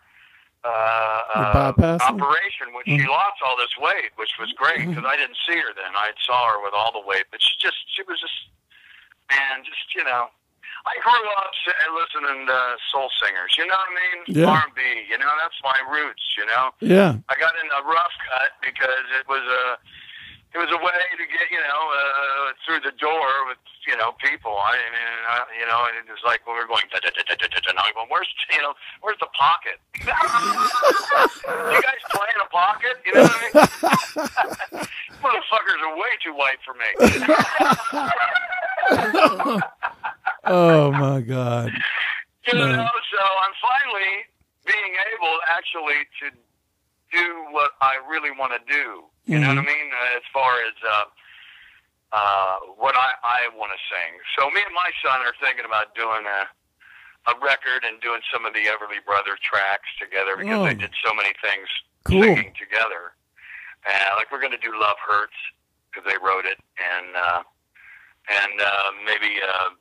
uh, uh, operation when mm-hmm. she lost all this weight, which was great, because mm-hmm. I didn't see her then. I saw her with all the weight, but she just, she was just, man, just, you know. I grew up listening to soul singers, you know what I mean? Yeah. R and B, you know, that's my roots, you know? Yeah. I got in a rough cut because it was a... It was a way to get, you know, uh, through the door with, you know, people. I mean, uh, you know, and it was like when we were going, da, da, da, da, da, da, da, going, where's, you know, where's the pocket? You guys play in a pocket? You know what I mean? Motherfuckers are way too white for me. Oh, my God. You no. know, so I'm finally being able actually to do what I really want to do. You mm-hmm. know what I mean? Uh, as far as uh, uh, what I, I want to sing. So me and my son are thinking about doing a a record and doing some of the Everly Brother tracks together because oh. they did so many things cool. singing together. And like we're going to do Love Hurts because they wrote it, and uh, and uh, maybe uh,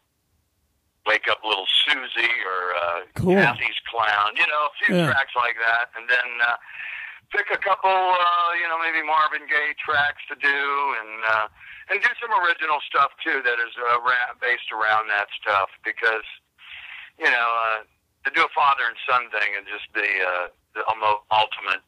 Wake Up Little Susie or uh, cool. Kathy's Clown. You know, a few yeah. tracks like that, and then. Uh, Pick a couple, uh, you know, maybe Marvin Gaye tracks to do, and uh, and do some original stuff too that is uh, ra- based around that stuff. Because you know, uh, to do a father and son thing and just the uh, the almost ultimate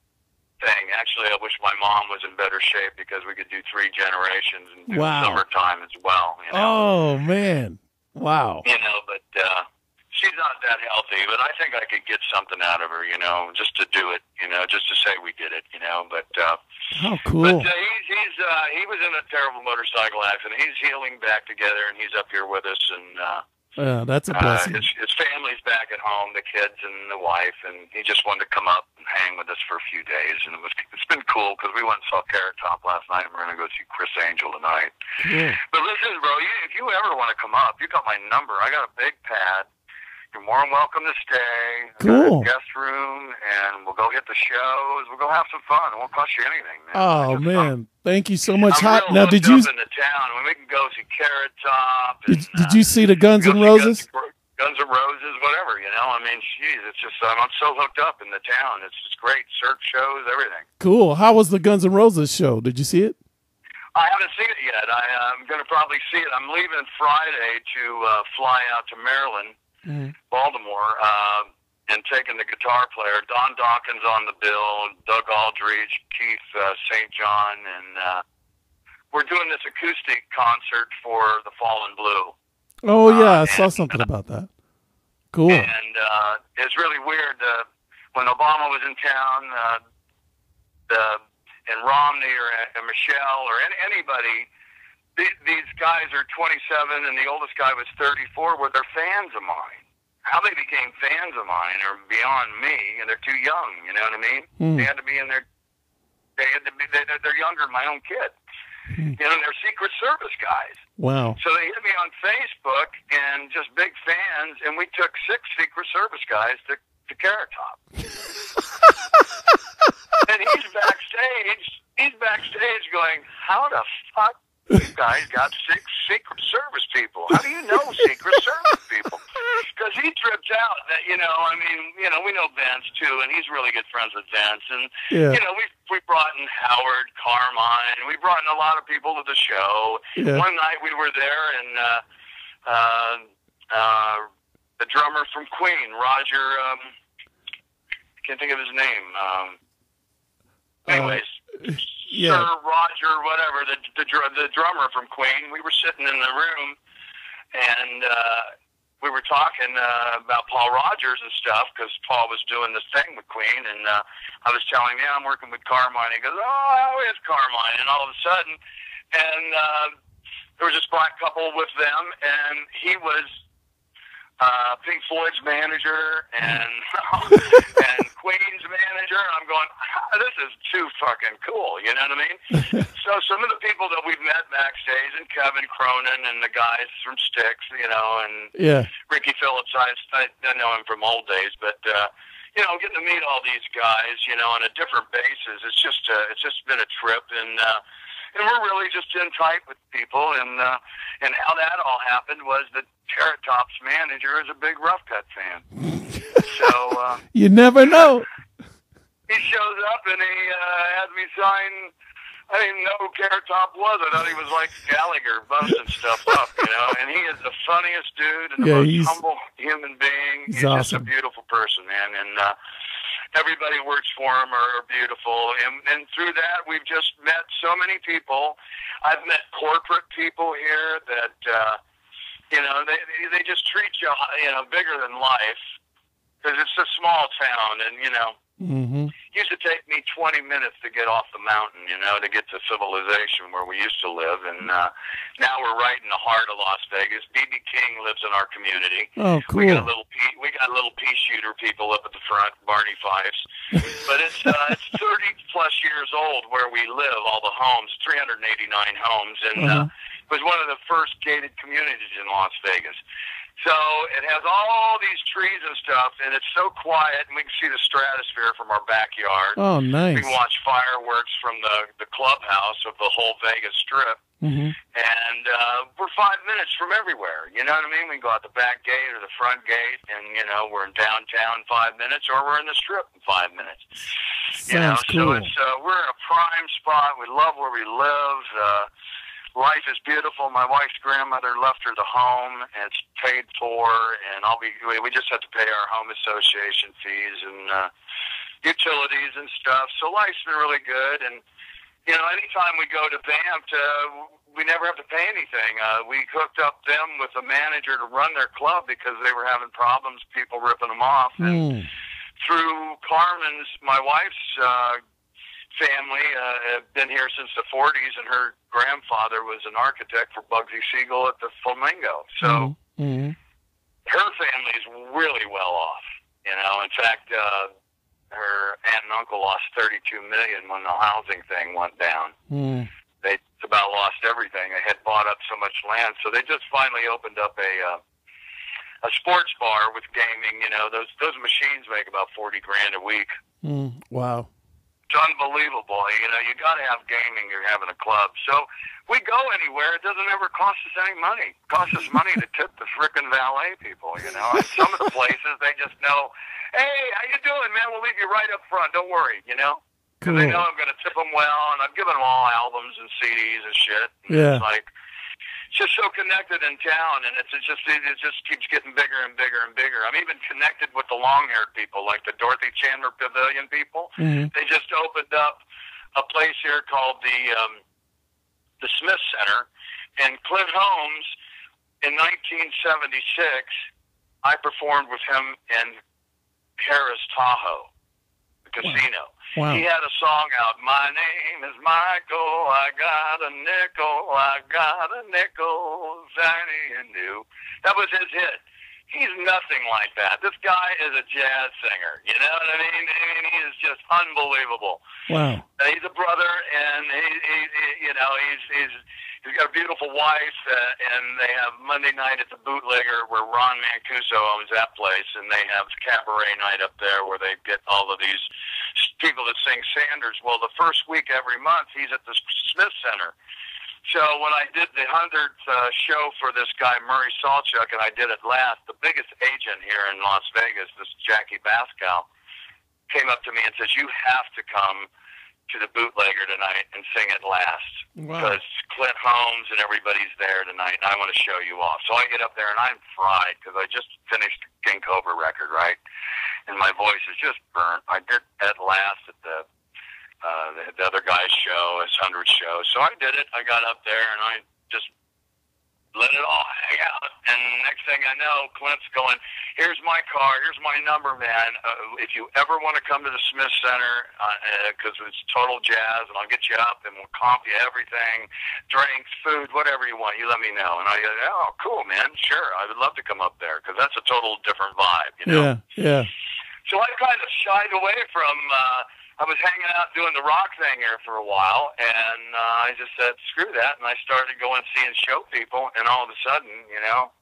thing. Actually, I wish my mom was in better shape because we could do three generations and do wow. summertime as well. You know? Oh man, wow! You know, but. Uh, She's not that healthy, but I think I could get something out of her, you know, just to do it, you know, just to say we did it, you know. But uh, oh, cool. But uh, he's he's uh, he was in a terrible motorcycle accident. He's healing back together, and he's up here with us. And uh, yeah, that's a blessing. Uh, his, his family's back at home, the kids and the wife, and he just wanted to come up and hang with us for a few days. And it was it's been cool because we went and saw Carrot Top last night, and we're going to go see Chris Angel tonight. Yeah. But listen, bro, you, if you ever want to come up, you got my number. I got a big pad. You're more than welcome to stay. Cool. Guest room, and we'll go hit the shows. We'll go have some fun. It won't cost you anything, man. Oh man, fun. Thank you so much. I'm Hot. Now, did you? Up in the town, when we can go see Carrot Top. And, did, did uh, you see the Guns N' Roses? Guns, Guns N' Roses, whatever. You know, I mean, geez, it's just I'm, I'm so hooked up in the town. It's just great. Surf shows, everything. Cool. How was the Guns N' Roses show? Did you see it? I haven't seen it yet. I, I'm going to probably see it. I'm leaving Friday to uh, fly out to Maryland. Mm-hmm. Baltimore, uh, and taking the guitar player. Don Dawkins on the bill, Doug Aldridge, Keith uh, Saint John, and uh, we're doing this acoustic concert for the Fallen Blue. Oh, yeah, uh, I saw and, something about that. Cool. And uh, it's really weird. Uh, when Obama was in town, uh, the, and Romney or, or Michelle or any, anybody, these guys are twenty-seven, and the oldest guy was thirty-four, were they're fans of mine. How they became fans of mine are beyond me, and they're too young, you know what I mean? Mm. They had to be in their They, they, they're younger than my own kid. You know, they're Secret Service guys. Wow. So they hit me on Facebook and just big fans, and we took six Secret Service guys to, to Carrot Top. And he's backstage, he's backstage going, how the fuck you guys got six Secret Service people? How do you know Secret Service people? Because he trips out that, you know, I mean, you know, we know Vince too, and he's really good friends with Vince. And, yeah. you know, we we brought in Howard, Carmine, we brought in a lot of people to the show. Yeah. One night we were there, and uh, uh, uh, the drummer from Queen, Roger, um, can't think of his name. Um, anyways. Uh, Yeah. Sir Roger, whatever, the, the the drummer from Queen, we were sitting in the room, and uh, we were talking uh, about Paul Rogers and stuff, because Paul was doing this thing with Queen, and uh, I was telling him, yeah, I'm working with Carmine. He goes, oh, it's Carmine, and all of a sudden, and uh, there was this black couple with them, and he was uh, Pink Floyd's manager, and and Queen's manager, and I'm going, ah, this is too fucking cool, you know what I mean? So some of the people that we've met backstage, and Kevin Cronin, and the guys from Styx, you know, and yeah. Ricky Phillips, I, I know him from old days, but, uh, you know, getting to meet all these guys, you know, on a different basis, it's just, uh, it's just been a trip, and, uh, and we're really just in tight with people, and uh, and how that all happened was that Carrot Top's manager is a big Rough Cut fan. So uh, you never know. He shows up and he uh, had me sign. I didn't know who Carrot Top was. I thought he was like Gallagher busting stuff up, you know. And he is the funniest dude and the yeah, most he's, humble human being. He's, he's awesome. Just a beautiful person, man. And uh, everybody who works for him are, are beautiful. And, and through that, we've just met so many people. I've met corporate people here that, uh, you know, they they just treat you, you know, bigger than life, because it's a small town, and, you know, mm-hmm. it used to take me twenty minutes to get off the mountain, you know, to get to civilization where we used to live, and uh, now we're right in the heart of Las Vegas. B B King lives in our community. Oh, cool. We got little pea, we got little pea shooter people up at the front, Barney Fifes. But it's uh, it's thirty plus years old where we live. All the homes, three hundred eighty-nine homes, and uh-huh. uh, it was one of the first gated communities in Las Vegas. So it has all these trees and stuff, and it's so quiet, and we can see the stratosphere from our backyard. Oh, nice. We can watch fireworks from the, the clubhouse of the whole Vegas Strip. Mm-hmm. And uh, we're five minutes from everywhere. You know what I mean? We can go out the back gate or the front gate, and, you know, we're in downtown in five minutes, or we're in the Strip in five minutes. Sounds you know, cool. so it's uh, we're in a prime spot. We love where we live. Uh, Life is beautiful. My wife's grandmother left her the home, and it's paid for, and I'll be, we just have to pay our home association fees and uh, utilities and stuff. So life's been really good. And, you know, anytime we go to Vamped, uh, we never have to pay anything. Uh, we hooked up them with a manager to run their club because they were having problems, people ripping them off. And mm. through Carmen's, my wife's uh, family, uh, have been here since the forties, and her grandfather was an architect for Bugsy Siegel at the Flamingo. So mm-hmm. her family's really well off. You know, in fact, uh, her aunt and uncle lost thirty-two million dollars when the housing thing went down. Mm. They about lost everything. They had bought up so much land, so they just finally opened up a uh, a sports bar with gaming. You know, those those machines make about forty grand a week. Mm. Wow. It's unbelievable. You know, you got to have gaming. You're having a club. So we go anywhere. It doesn't ever cost us any money. It costs us money to tip the frickin' valet people, you know. And some of the places, they just know, hey, how you doing, man? We'll leave you right up front. Don't worry, you know. Because cool. they know I'm going to tip them well, and I've given them all albums and C Ds and shit. And yeah. It's like, it's just so connected in town, and it's, it's just it just keeps getting bigger and bigger and bigger. I'm even connected with the long-haired people, like the Dorothy Chandler Pavilion people. Mm-hmm. They just opened up a place here called the um, the Smith Center, and Clint Holmes in nineteen seventy-six, I performed with him in Harris Tahoe, the casino. Wow. He had a song out, my name is Michael, I got a nickel, I got a nickel, shiny and new. That was his hit. He's nothing like that. This guy is a jazz singer. You know what I mean? I mean, he is just unbelievable. Wow. Uh, he's a brother, and he, he, he you know, he's he's he's got a beautiful wife, uh, and they have Monday night at the Bootlegger, where Ron Mancuso owns that place, and they have cabaret night up there where they get all of these people that sing Sanders. Well, the first week every month, he's at the Smith Center. So when I did the hundredth uh, show for this guy, Murray Salchuk, and I did it last, the biggest agent here in Las Vegas, this Jackie Bascal, came up to me and says, you have to come to the Bootlegger tonight and sing it last. Wow. Because Clint Holmes and everybody's there tonight, and I want to show you off. So I get up there, and I'm fried, because I just finished the King Cobra record, right? And my voice is just burnt. I did at last at the Uh, the, the other guy's show, his hundredth show. So I did it. I got up there, and I just let it all hang out. And next thing I know, Clint's going, here's my car, here's my number, man. Uh, if you ever want to come to the Smith Center, because uh, uh, it's total jazz, and I'll get you up, and we'll comp you everything, drinks, food, whatever you want, you let me know. And I go, oh, cool, man, sure. I would love to come up there, because that's a total different vibe, you know? Yeah, yeah. So I kind of shied away from... Uh, I was hanging out doing the rock thing here for a while, and uh, I just said, screw that, and I started going seeing show people, and all of a sudden, you know,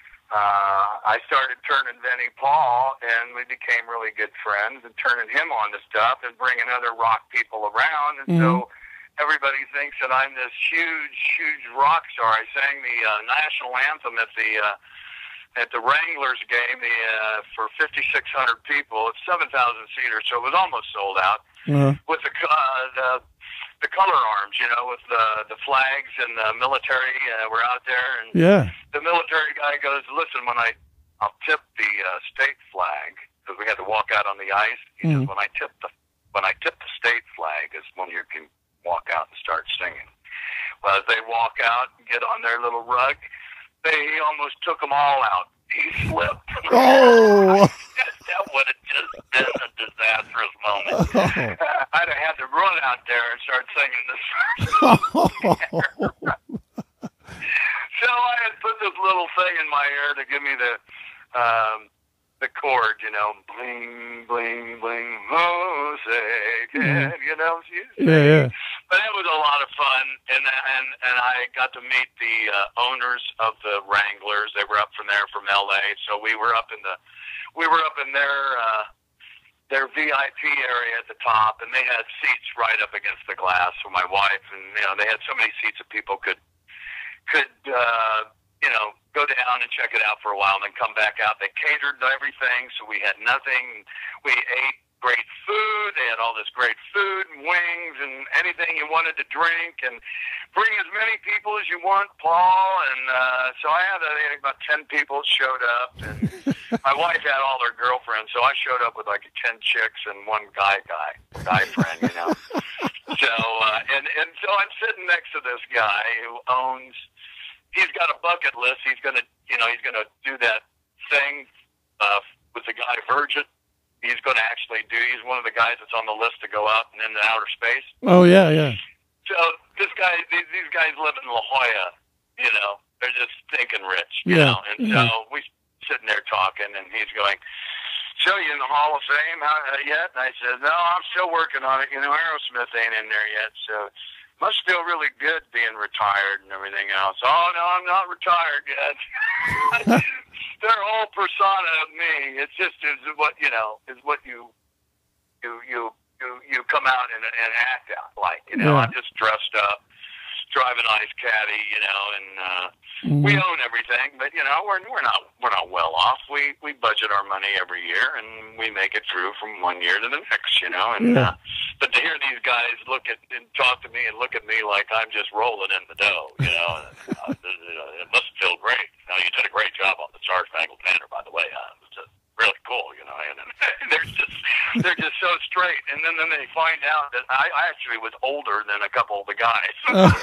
uh, I started turning Vinnie Paul, and we became really good friends, and turning him on to stuff, and bringing other rock people around, and mm-hmm. so everybody thinks that I'm this huge, huge rock star. I sang the uh, national anthem at the... Uh, at the Wranglers game the, uh, for fifty-six hundred people. It's seven thousand seaters, so it was almost sold out. Uh-huh. With the, uh, the the color arms, you know, with the the flags and the military uh, were out there. And yeah. The military guy goes, listen, when I, I'll tip the uh, state flag, because we had to walk out on the ice. He mm-hmm. says, when I tip the when I tip the state flag is when you can walk out and start singing. Well, as they walk out and get on their little rug, they almost took them all out. He slipped. Oh! That would have just been a disastrous moment. Oh. I'd have had to run out there and start singing this verse. So I had put this little thing in my ear to give me the um, the chord, you know, bling, bling, bling, Jose, mm. you know. Yeah, yeah. But it was a lot of fun, and and and I got to meet the uh, owners of the Wranglers. They were up from there from L A, so we were up in the we were up in their uh, their V I P area at the top, and they had seats right up against the glass for my wife, and you know they had so many seats that people could could uh, you know go down and check it out for a while, and then come back out. They catered everything, so we had nothing. We ate great food. They had all this great food and wings and anything you wanted to drink, and bring as many people as you want, Paul. And uh, so I had, I had about ten people showed up, and my wife had all her girlfriends, so I showed up with like ten chicks and one guy guy, guy friend, you know. So, uh, and, and so I'm sitting next to this guy who owns, he's got a bucket list. He's going to, you know, he's going to do that thing uh, with the guy Virgin. He's going to actually do, he's one of the guys that's on the list to go out and into outer space. Oh, yeah, yeah. So this guy, these, these guys live in La Jolla, you know. They're just stinking rich, you yeah, know. And yeah. so we sitting there talking, and he's going, so you in the Hall of Fame how, uh, yet? And I said, no, I'm still working on it. You know, Aerosmith ain't in there yet, so must feel really good being retired and everything else. Oh, no, I'm not retired yet. Their whole persona of me, it's just is what, you know, is what you you you you, you come out and, and act out like, you know. Yeah. I'm just dressed up, drive a nice caddy, you know, and uh, mm-hmm. we own everything, but you know, we're we're not we're not well off. We we budget our money every year, and we make it through from one year to the next, you know. And yeah. uh, but to hear these guys look at and talk to me and look at me like I'm just rolling in the dough, you know, uh, it must feel great. Now, you did a great job on the Star Spangled Banner, by the way. Uh, it was just really cool, you know. And, and they're just they're just so straight. And then, then they find out that I, I actually was older than a couple of the guys.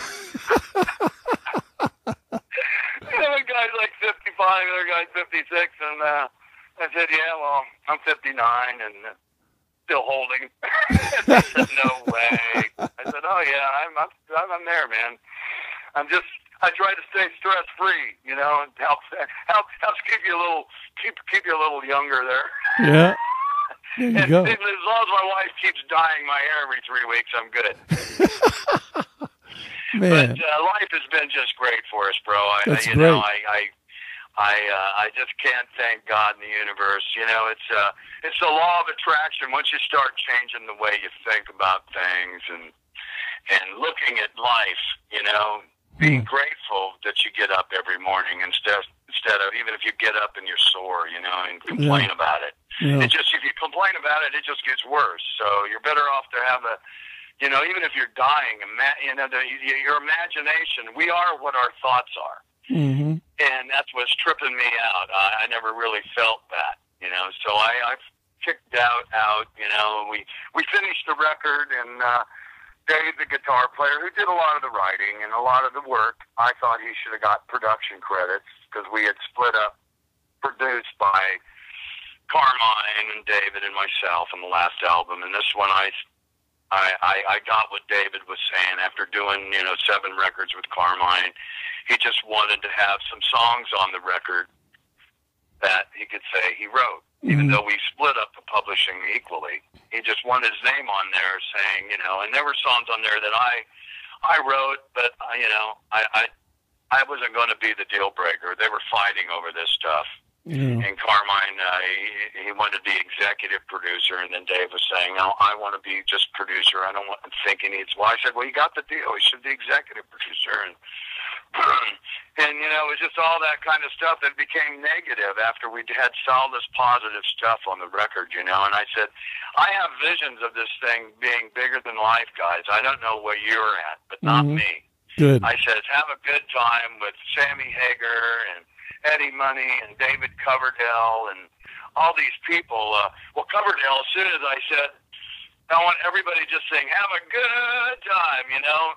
You know, one guy's like fifty-five, the other guy's fifty-six, and uh, I said, yeah, well, I'm fifty-nine and uh, still holding. And they said, no way. I said, oh yeah, I'm I'm I'm there, man. I'm just I try to stay stress free, you know, and helps helps helps keep you a little keep keep you a little younger there. Yeah. There you and go. As long as my wife keeps dyeing my hair every three weeks, I'm good. Man, but uh, life has been just great for us, bro. I, That's you great. know, I I I, uh, I just can't thank God in the universe. You know, it's uh it's the law of attraction. Once you start changing the way you think about things and and looking at life, you know, being hmm. grateful that you get up every morning instead instead of even if you get up and you're sore, you know, and complain Yeah. about it. Yeah. It just if you complain about it, it just gets worse. So you're better off to have a, you know, even if you're dying, ima- you know, the, your imagination. We are what our thoughts are, Mm-hmm. and that's what's tripping me out. I, I never really felt that, you know. So I, I kicked out, out. You know, we we finished the record and. uh Dave, the guitar player, who did a lot of the writing and a lot of the work, I thought he should have got production credits because we had split up, produced by Carmine and David and myself on the last album. And this one, I, I, I, I got what David was saying after doing, you know, seven records with Carmine. He just wanted to have some songs on the record that he could say he wrote. Even though we split up the publishing equally, he just wanted his name on there, saying, you know. And there were songs on there that I, I wrote, but uh, you know, I, I, I wasn't going to be the deal breaker. They were fighting over this stuff, Yeah. and Carmine, uh, he, he wanted to be executive producer, and then Dave was saying, no, I want to be just producer. I don't want to think he needs. Well, I said, well, you got the deal. He should be executive producer, and. And, you know, it was just all that kind of stuff that became negative after we had all this positive stuff on the record, you know. And I said, I have visions of this thing being bigger than life, guys. I don't know where you're at, but not Mhm. me. Good. I said, have a good time with Sammy Hagar and Eddie Money and David Coverdale and all these people. Uh, well, Coverdale, as soon as I said, I want everybody just saying, have a good time, you know.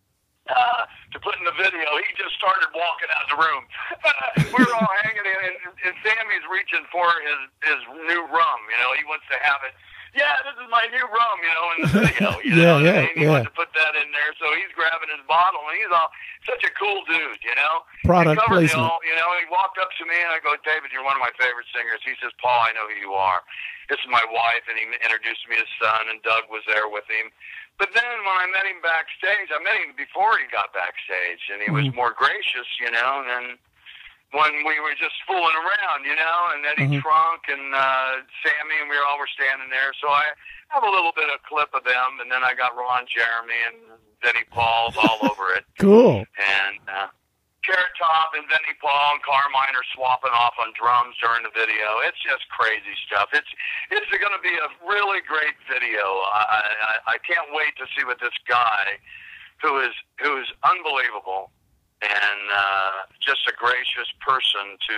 Uh, to put in the video, he just started walking out of the room. We were all hanging in, and, and Sammy's reaching for his his new rum. You know, he wants to have it. Yeah, this is my new rum. You know, in the video. You Yeah, know, yeah, and he yeah. wants to put that in there, so he's grabbing his bottle, and he's all such a cool dude. You know, Product And Coverdale, placement. You know, he walked up to me, and I go, David, you're one of my favorite singers. He says, Paul, I know who you are. This is my wife, and he introduced me to his son, and Doug was there with him. But then when I met him backstage, I met him before he got backstage, and he was Mhm. more gracious, you know, than when we were just fooling around, you know, and Eddie Mhm. Trunk and uh, Sammy, and we all were standing there. So I have a little bit of clip of them, and then I got Ron Jeremy and Vinnie Paul's all over it. Cool. And uh, Carrot Top and Vinnie Paul and Carmine are swapping off on drums during the video. It's just crazy stuff. It's it's going to be a really great video. I, I I can't wait to see what this guy, who is who is unbelievable and uh, just a gracious person to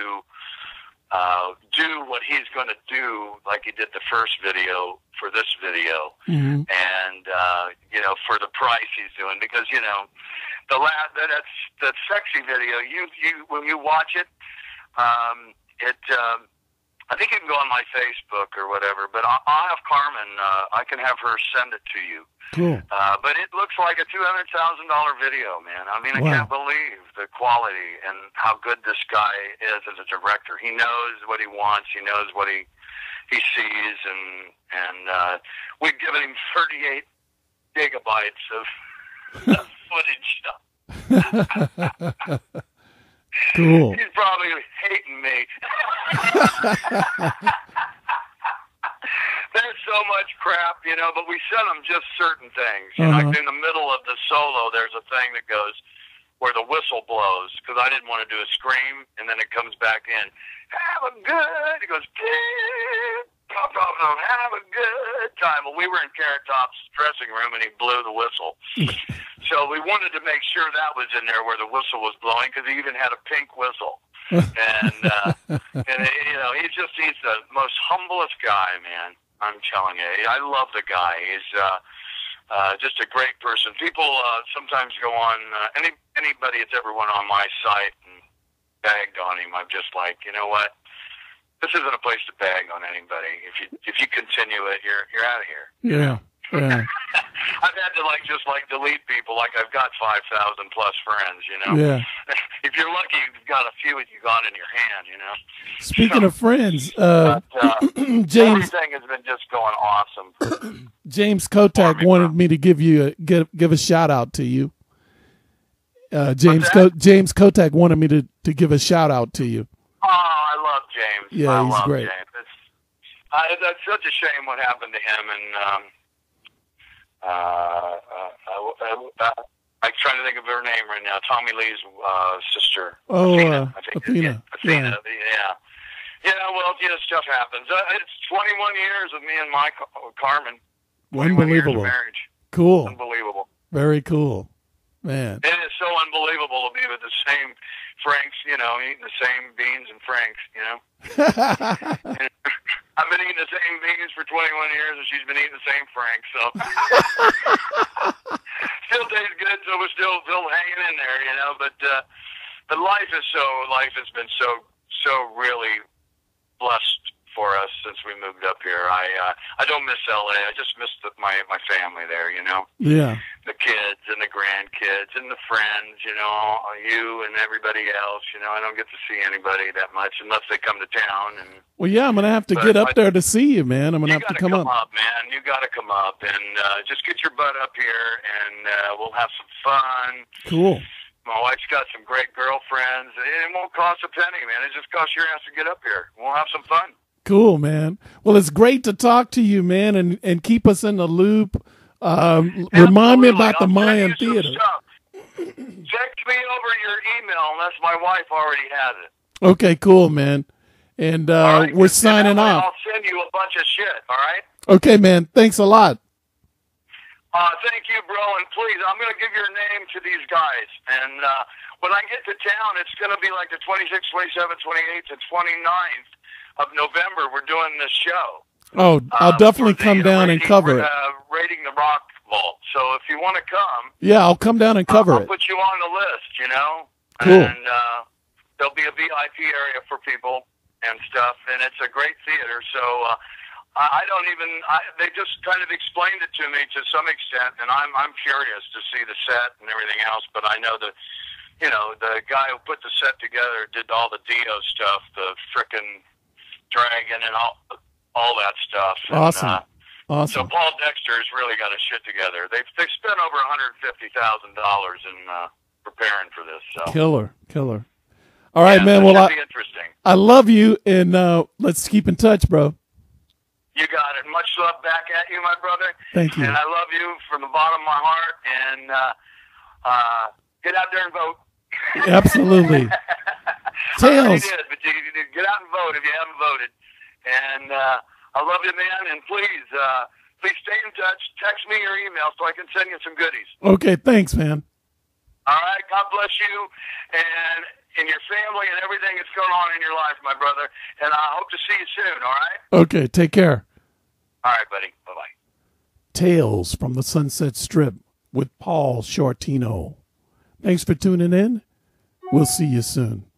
uh, do what he's going to do, like he did the first video for this video, Mhm. and uh, you know, for the price he's doing, because you know. The last, that's that sexy video. You you when you watch it, um, it um, I think you can go on my Facebook or whatever. But I'll, I'll have Carmen. Uh, I can have her send it to you. Cool. Uh, but it looks like a two hundred thousand dollar video, man. I mean, I Wow. can't believe the quality and how good this guy is as a director. He knows what he wants. He knows what he he sees, and and uh, we've given him thirty-eight gigabytes of. footage. Cool. He's probably hating me. There's so much crap, you know, but we sent him just certain things. You know, Uh-huh. like in the middle of the solo, there's a thing that goes where the whistle blows, because I didn't want to do a scream, and then it comes back in. Have a good, it goes, pop, pop, pop, have a good time. Well, we were in Carrot Top's dressing room, and he blew the whistle. So we wanted to make sure that was in there where the whistle was blowing, because he even had a pink whistle. and, uh, and you know, he's just, he's the most humblest guy, man. I'm telling you. I love the guy. He's uh, uh, just a great person. People uh, sometimes go on, uh, any anybody that's ever went on my site and bagged on him, I'm just like, you know what? This isn't a place to bag on anybody. If you if you continue it, you're you're out of here. Yeah. Yeah. I've had to like just like delete people. Like I've got five thousand plus friends. You know. Yeah. If you're lucky, you've got a few that you got in your hand. You know. Speaking so, of friends, uh, but, uh, James everything has been just going awesome. James Kotak me, wanted bro. me to give you a, give give a shout out to you. Uh, James What's Co- that? James Kotak wanted me to, to give a shout out to you. Oh, I love James. Yeah, I he's love great. James. It's, uh, that's such a shame what happened to him. And um, uh, uh, uh, uh, I'm trying to think of her name right now. Tommy Lee's uh, sister. Oh, Athena, uh, I think. Athena. Yeah, Athena. Yeah. Yeah. Well, yeah, stuff happens. Uh, it's twenty-one years of me and my Car- Carmen. twenty-one years of Unbelievable. marriage. Cool. Unbelievable. Very cool. Man. It is so unbelievable to be with the same Franks, you know, eating the same beans and Franks, you know. I've been eating the same beans for twenty-one years, and she's been eating the same Franks, so still tastes good. So we're still still hanging in there, you know. But uh, but life is so life has been so so really blessed for us since we moved up here. I uh, I don't miss L A. I just miss the, my my family there, you know. Yeah. The kids and the grandkids and the friends, you know, you and everybody else. You know, I don't get to see anybody that much unless they come to town. And Well, yeah, I'm gonna have to But get up I- there to see you, man. I'm gonna you have to gotta come, come up. up, man. You gotta come up and uh, just get your butt up here, and uh, we'll have some fun. Cool. My wife's got some great girlfriends. It won't cost a penny, man. It just costs your ass to get up here. We'll have some fun. Cool, man. Well, it's great to talk to you, man, and, and keep us in the loop. Um, remind me Absolutely. about the I'll Mayan send you some Theater. stuff. Text me over your email unless my wife already has it. Okay, cool, man. And uh, All right? we're And signing that way off. I'll send you a bunch of shit, all right? Okay, man. Thanks a lot. Uh, thank you, bro. And please, I'm going to give your name to these guys. And uh, when I get to town, it's going to be like the twenty-sixth, twenty-seventh, twenty-eighth, and twenty-ninth of November. We're doing this show. Oh, I'll uh, definitely for the, come uh, down and rating- cover it. Uh, rating the Rock Vault. So if you want to come, Yeah, I'll come down and cover I'll it. put you on the list, you know? Cool. And uh, there'll be a V I P area for people and stuff, and it's a great theater. So uh, I I don't even, I, they just kind of explained it to me to some extent, and I'm I'm curious to see the set and everything else, but I know that, you know, the guy who put the set together did all the Dio stuff, the frickin' dragon and all all that stuff. And, Awesome. uh, So Awesome. Paul Dexter's really got his shit together. They've they've spent over one hundred fifty thousand dollars in uh, preparing for this. So Killer, killer. All right, yeah, man. it Well, should I, be interesting. I love you, and uh, let's keep in touch, bro. You got it. Much love back at you, my brother. Thank you. And I love you from the bottom of my heart. And uh, uh, get out there and vote. Absolutely. I already Tails. did, but you, you get out and vote if you haven't voted. And uh, I love you, man. And please, uh, please stay in touch. Text me your email so I can send you some goodies. Okay, thanks, man. All right. God bless you and and your family and everything that's going on in your life, my brother. And I hope to see you soon. All right. Okay, take care. All right, buddy. Bye bye. Tales from the Sunset Strip with Paul Shortino. Thanks for tuning in. We'll see you soon.